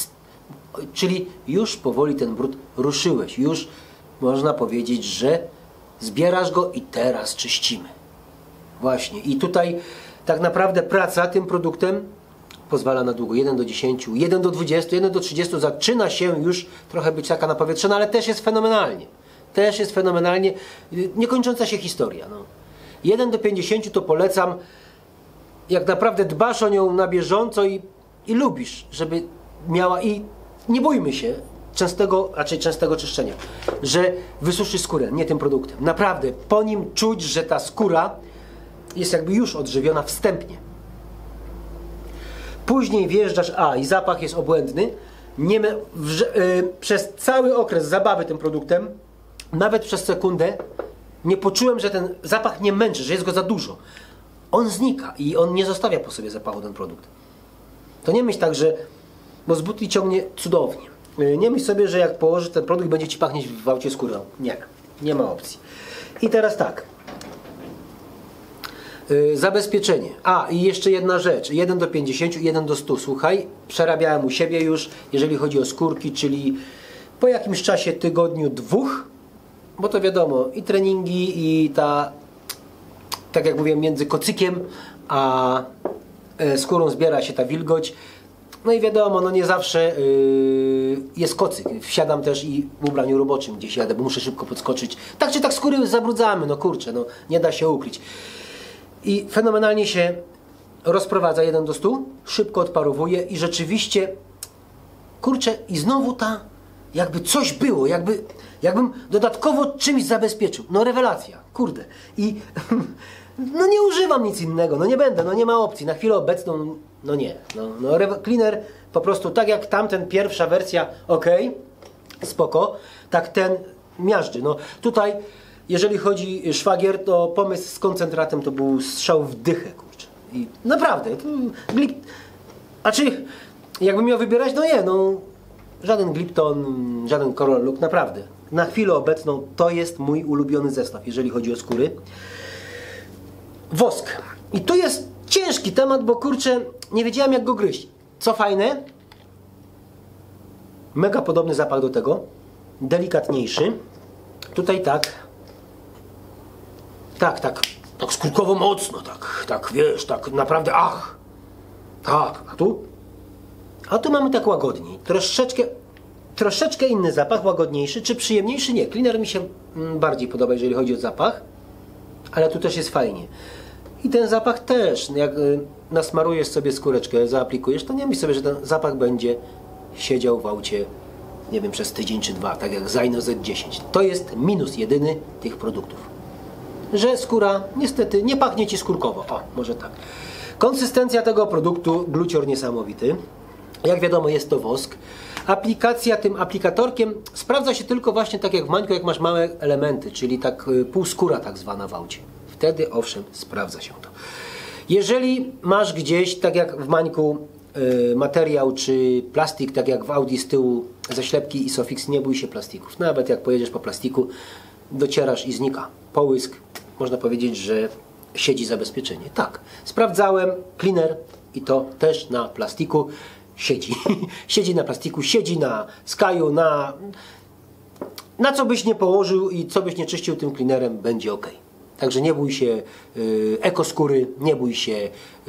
Czyli już powoli ten brud ruszyłeś. Już można powiedzieć, że zbierasz go i teraz czyścimy. Właśnie. I tutaj tak naprawdę praca tym produktem pozwala na długo. 1 do 10, 1 do 20, 1 do 30 zaczyna się już trochę być taka napowietrzona, ale też jest fenomenalnie. Też jest fenomenalnie. Niekończąca się historia. No. 1 do 50 to polecam, jak naprawdę dbasz o nią na bieżąco i lubisz, żeby miała i nie bójmy się raczej częstego czyszczenia, że wysuszy skórę, nie tym produktem. Naprawdę, po nim czuć, że ta skóra jest jakby już odżywiona wstępnie. Później wjeżdżasz, i zapach jest obłędny. Przez cały okres zabawy tym produktem, nawet przez sekundę, nie poczułem, że ten zapach mnie męczy, że jest go za dużo. On znika i on nie zostawia po sobie zapachu ten produkt. To nie myśl tak, że bo z butli ciągnie cudownie. Nie myśl sobie, że jak położysz ten produkt, będzie ci pachnieć w aucie skórą. Nie ma opcji. I teraz tak. Zabezpieczenie. I jeszcze jedna rzecz. 1 do 50, 1 do 100. Słuchaj, przerabiałem u siebie już, jeżeli chodzi o skórki, czyli po jakimś czasie, tygodniu, 2, bo to wiadomo, i treningi, i tak jak mówiłem, między kocykiem a skórą zbiera się ta wilgoć. No i wiadomo, no nie zawsze jest kocyk. Wsiadam też i w ubraniu roboczym gdzieś jadę, bo muszę szybko podskoczyć. Tak czy tak skóry zabrudzamy, no kurczę, no nie da się ukryć. I fenomenalnie się rozprowadza 1 do 100, szybko odparowuje i rzeczywiście, kurczę, i znowu jakby coś było, jakbym dodatkowo czymś zabezpieczył. No rewelacja, kurde. I no nie używam nic innego, no nie będę, no nie ma opcji. Na chwilę obecną, no nie. Cleaner po prostu tak jak tamten, pierwsza wersja, spoko, tak ten miażdży. No tutaj, jeżeli chodzi szwagier, to pomysł z koncentratem to był strzał w dychę, kurczę. I naprawdę, jakbym miał wybierać, żaden Glipton, żaden Coral Look, naprawdę. Na chwilę obecną to jest mój ulubiony zestaw, jeżeli chodzi o skóry. Wosk. I tu jest ciężki temat, bo kurczę, nie wiedziałem jak go gryźć. Co fajne, mega podobny zapach do tego, delikatniejszy. Tutaj tak skórkowo mocno, tak wiesz, tak naprawdę, tak, a tu mamy tak łagodniej, troszeczkę inny zapach, łagodniejszy, czy przyjemniejszy? Nie, Cleaner mi się bardziej podoba, jeżeli chodzi o zapach, ale tu też jest fajnie. I ten zapach też, jak nasmarujesz sobie skóreczkę, zaaplikujesz, to nie myśl sobie, że ten zapach będzie siedział w aucie, nie wiem, przez tydzień czy 2, tak jak Zaino Z10. To jest minus jedyny tych produktów. Że skóra niestety nie pachnie ci skórkowo. Może tak. Konsystencja tego produktu, glucior niesamowity. Jak wiadomo, jest to wosk. Aplikacja tym aplikatorkiem sprawdza się tylko właśnie tak jak w Mańku, jak masz małe elementy, czyli tak półskóra tak zwana w aucie. Wtedy owszem, sprawdza się to. Jeżeli masz gdzieś, tak jak w Mańku, materiał czy plastik, tak jak w Audi z tyłu, zaślepki i Sofix, nie bój się plastików. Nawet jak pojedziesz po plastiku, docierasz i znika. Połysk, można powiedzieć, że siedzi zabezpieczenie. Tak, sprawdzałem, cleaner i to też na plastiku siedzi. Siedzi na plastiku, siedzi na skaju, na co byś nie położył i co byś nie czyścił tym cleanerem, będzie ok. Także nie bój się ekoskóry, nie bój się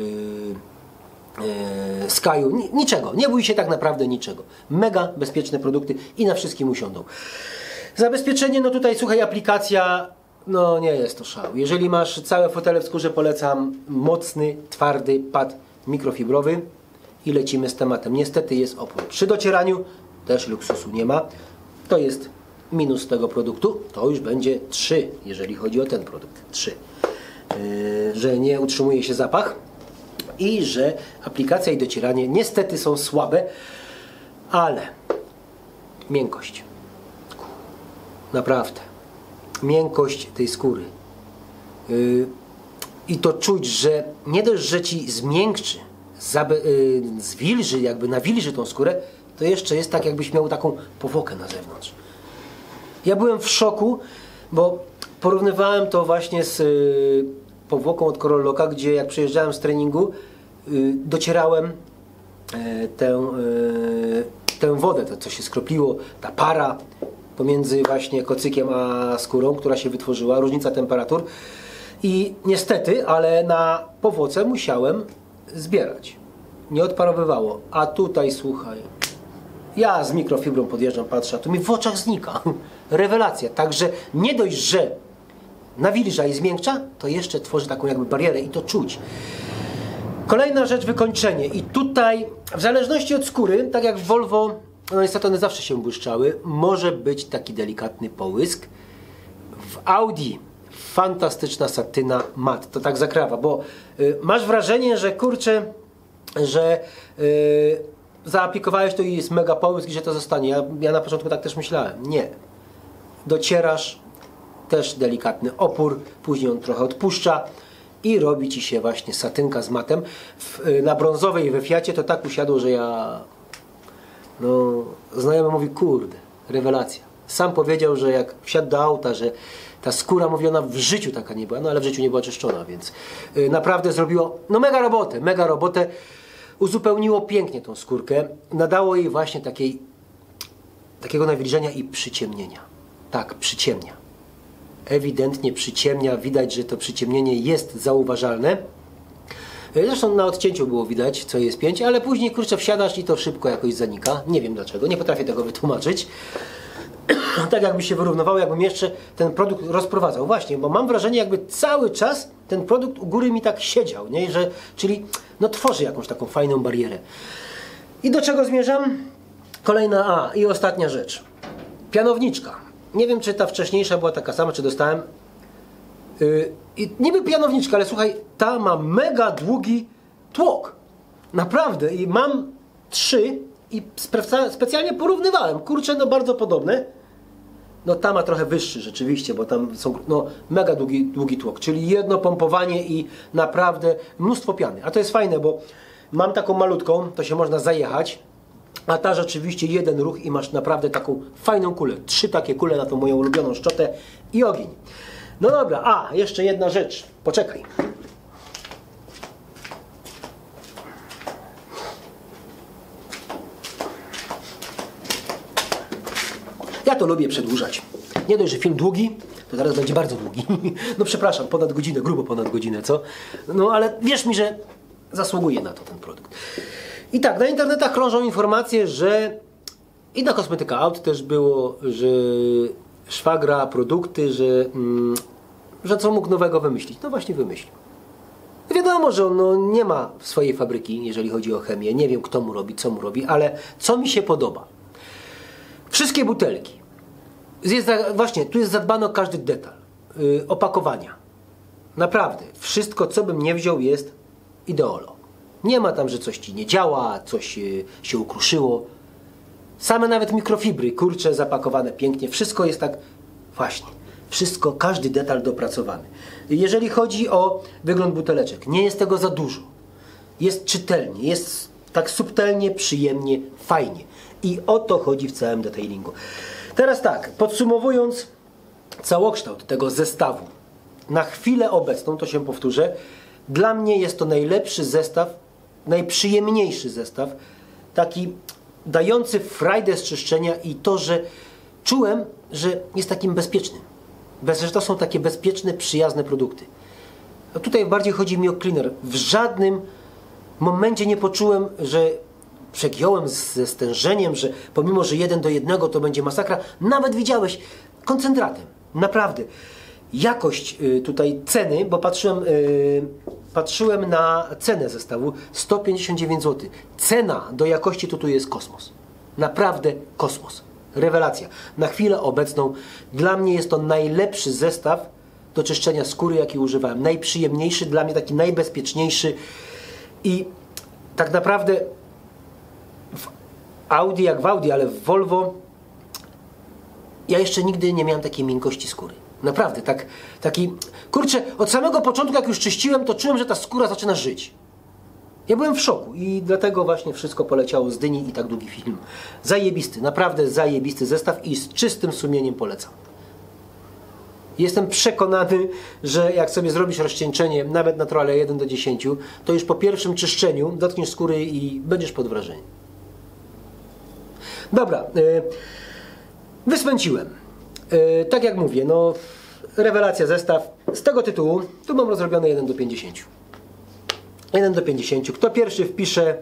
skaju, niczego. Nie bój się tak naprawdę niczego. Mega bezpieczne produkty i na wszystkim usiądą. Zabezpieczenie, no tutaj słuchaj, aplikacja, no nie jest to szał. Jeżeli masz całe fotele w skórze, polecam mocny, twardy pad mikrofibrowy i lecimy z tematem. Niestety jest opór przy docieraniu, też luksusu nie ma. To jest minus tego produktu, to już będzie 3, jeżeli chodzi o ten produkt. 3. Że nie utrzymuje się zapach i że aplikacja i docieranie niestety są słabe, ale miękkość. Naprawdę. Miękkość tej skóry. I to czuć, że nie dość, że ci zmiękczy, zwilży, jakby nawilży tą skórę, to jeszcze jest tak, jakbyś miał taką powłokę na zewnątrz. Ja byłem w szoku, bo porównywałem to właśnie z powłoką od Corolloca, gdzie jak przyjeżdżałem z treningu, docierałem tę wodę, to co się skropliło, ta para pomiędzy właśnie kocykiem a skórą, która się wytworzyła, różnica temperatur. I niestety, ale na powłoce musiałem zbierać. Nie odparowywało. A tutaj słuchaj, ja z mikrofibrą podjeżdżam, patrzę, a tu mi w oczach znika. Rewelacja. Także nie dość, że nawilża i zmiękcza, to jeszcze tworzy taką jakby barierę i to czuć. Kolejna rzecz, wykończenie. I tutaj w zależności od skóry, tak jak w Volvo, no niestety one zawsze się błyszczały, może być taki delikatny połysk. W Audi fantastyczna satyna mat. To tak zakrawa, bo masz wrażenie, że kurczę, że zaaplikowałeś to i jest mega połysk i że to zostanie. Ja na początku tak też myślałem. Nie. Docierasz, też delikatny opór, później on trochę odpuszcza i robi ci się właśnie satynka z matem. Na brązowej we Fiacie to tak usiadło, że ja... No, znajomy mówi, kurde, rewelacja. Sam powiedział, że jak wsiadł do auta, że ta skóra, mówi, ona w życiu taka nie była, no ale w życiu nie była czyszczona, więc naprawdę zrobiło, no mega robotę. Uzupełniło pięknie tą skórkę, nadało jej właśnie takiego nawilżenia i przyciemnienia. Tak, przyciemnia. Ewidentnie przyciemnia, widać, że to przyciemnienie jest zauważalne. Zresztą na odcięciu było widać, co jest pięć, ale później, kurczę, wsiadasz i to szybko jakoś zanika. Nie wiem dlaczego, nie potrafię tego wytłumaczyć. Tak jakby się wyrównowało, jakbym jeszcze ten produkt rozprowadzał. Właśnie, bo mam wrażenie, jakby cały czas ten produkt u góry mi tak siedział, nie? Czyli no, tworzy jakąś taką fajną barierę. I do czego zmierzam? Kolejna, i ostatnia rzecz. Pianowniczka. Nie wiem, czy ta wcześniejsza była taka sama, czy dostałem. Niby pianowniczka, ale słuchaj, ta ma mega długi tłok. Naprawdę. I mam 3 i specjalnie porównywałem. Kurczę, no bardzo podobne. No ta ma trochę wyższy rzeczywiście, bo tam są no, mega długi tłok. Czyli jedno pompowanie i naprawdę mnóstwo piany. A to jest fajne, bo mam taką malutką, to się można zajechać. A ta rzeczywiście jeden ruch i masz naprawdę taką fajną kulę. 3 takie kule na tą moją ulubioną szczotę i ogień. No dobra, jeszcze jedna rzecz. Poczekaj. Ja to lubię przedłużać. Nie dość, że film długi, to zaraz będzie bardzo długi. No przepraszam, ponad godzinę, grubo ponad godzinę, co? No ale wierz mi, że zasługuje na to ten produkt. I tak, na internetach krążą informacje, że i na Kosmetyka Out też było, że szwagra produkty, że co mógł nowego wymyślić. No właśnie wymyślił. Wiadomo, że on nie ma swojej fabryki, jeżeli chodzi o chemię. Nie wiem, kto mu robi, co mu robi, ale co mi się podoba. Wszystkie butelki. Właśnie, tu jest zadbano o każdy detal. Opakowania. Naprawdę. Wszystko, co bym nie wziął, jest ideolo. Nie ma tam, że coś ci nie działa, coś się ukruszyło. Same nawet mikrofibry, kurcze, zapakowane pięknie. Wszystko jest tak, właśnie. Wszystko, każdy detal dopracowany. Jeżeli chodzi o wygląd buteleczek, nie jest tego za dużo. Jest czytelnie, jest tak subtelnie, przyjemnie, fajnie. I o to chodzi w całym detailingu. Teraz tak, podsumowując, całokształt tego zestawu na chwilę obecną, to się powtórzę, dla mnie jest to najlepszy zestaw, najprzyjemniejszy zestaw, taki dający frajdę z czyszczenia i to, że czułem, że jest takim bezpiecznym. Że to są takie bezpieczne, przyjazne produkty. A tutaj bardziej chodzi mi o cleaner. W żadnym momencie nie poczułem, że przegiąłem ze stężeniem, że pomimo, że 1:1 to będzie masakra, nawet widziałeś koncentratem. Naprawdę. Jakość tutaj ceny, bo patrzyłem na cenę zestawu, 159 zł. Cena do jakości to tu jest kosmos. Naprawdę kosmos. Rewelacja. Na chwilę obecną dla mnie jest to najlepszy zestaw do czyszczenia skóry, jaki używałem. Najprzyjemniejszy, dla mnie taki najbezpieczniejszy i tak naprawdę w Audi jak w Audi, ale w Volvo ja jeszcze nigdy nie miałem takiej miękkości skóry. Naprawdę, taki... Kurczę, od samego początku jak już czyściłem, to czułem, że ta skóra zaczyna żyć. Ja byłem w szoku i dlatego właśnie wszystko poleciało z dyni i tak długi film. Zajebisty, naprawdę zajebisty zestaw i z czystym sumieniem polecam. Jestem przekonany, że jak sobie zrobisz rozcieńczenie, nawet na trole 1:10, to już po pierwszym czyszczeniu dotkniesz skóry i będziesz pod wrażeniem. Dobra, wysmęciłem. Tak jak mówię, no rewelacja zestaw. Z tego tytułu tu mam rozrobione 1:50. 1:50. Kto pierwszy wpisze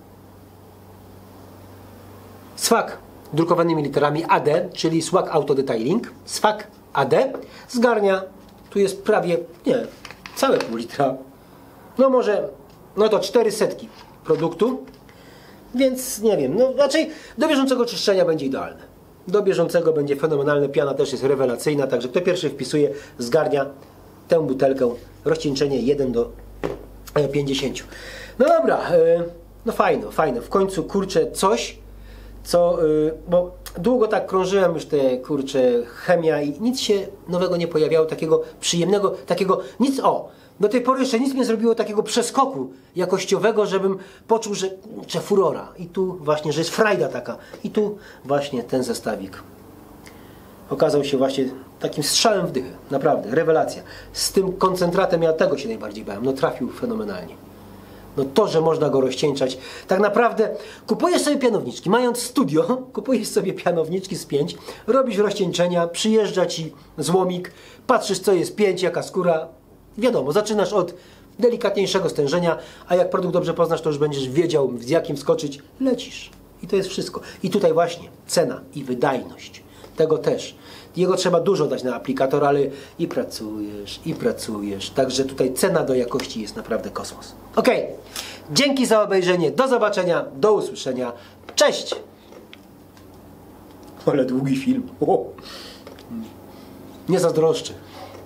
SWAG drukowanymi literami AD, czyli SWAG Auto Detailing, SWAG AD, zgarnia, tu jest prawie, nie, całe pół litra. No może, no to 400 produktu, więc nie wiem, no raczej do bieżącego czyszczenia będzie idealne. Do bieżącego będzie fenomenalne, piana też jest rewelacyjna, także kto pierwszy wpisuje, zgarnia tę butelkę, rozcieńczenie 1:50. No dobra, no fajno, w końcu kurczę coś, co, bo długo tak krążyłem już te kurczę chemia i nic się nowego nie pojawiało, takiego przyjemnego, takiego, nic, do tej pory jeszcze nic nie zrobiło takiego przeskoku jakościowego, żebym poczuł, że kurczę furora i tu właśnie, że jest frajda taka i tu właśnie ten zestawik okazał się właśnie takim strzałem w dychę, naprawdę, rewelacja. Z tym koncentratem ja tego się najbardziej bałem, no trafił fenomenalnie. No to, że można go rozcieńczać. Tak naprawdę kupujesz sobie pianowniczki, mając studio, kupujesz sobie pianowniczki z 5, robisz rozcieńczenia, przyjeżdża ci złomik, patrzysz co jest 5, jaka skóra. Wiadomo, zaczynasz od delikatniejszego stężenia, a jak produkt dobrze poznasz, to już będziesz wiedział z jakim skoczyć, lecisz. I to jest wszystko. I tutaj właśnie cena i wydajność. Tego też. Jego trzeba dużo dać na aplikator, ale i pracujesz. Także tutaj cena do jakości jest naprawdę kosmos. Ok, dzięki za obejrzenie. Do zobaczenia, do usłyszenia. Cześć! Ale długi film. Nie zazdroszczę.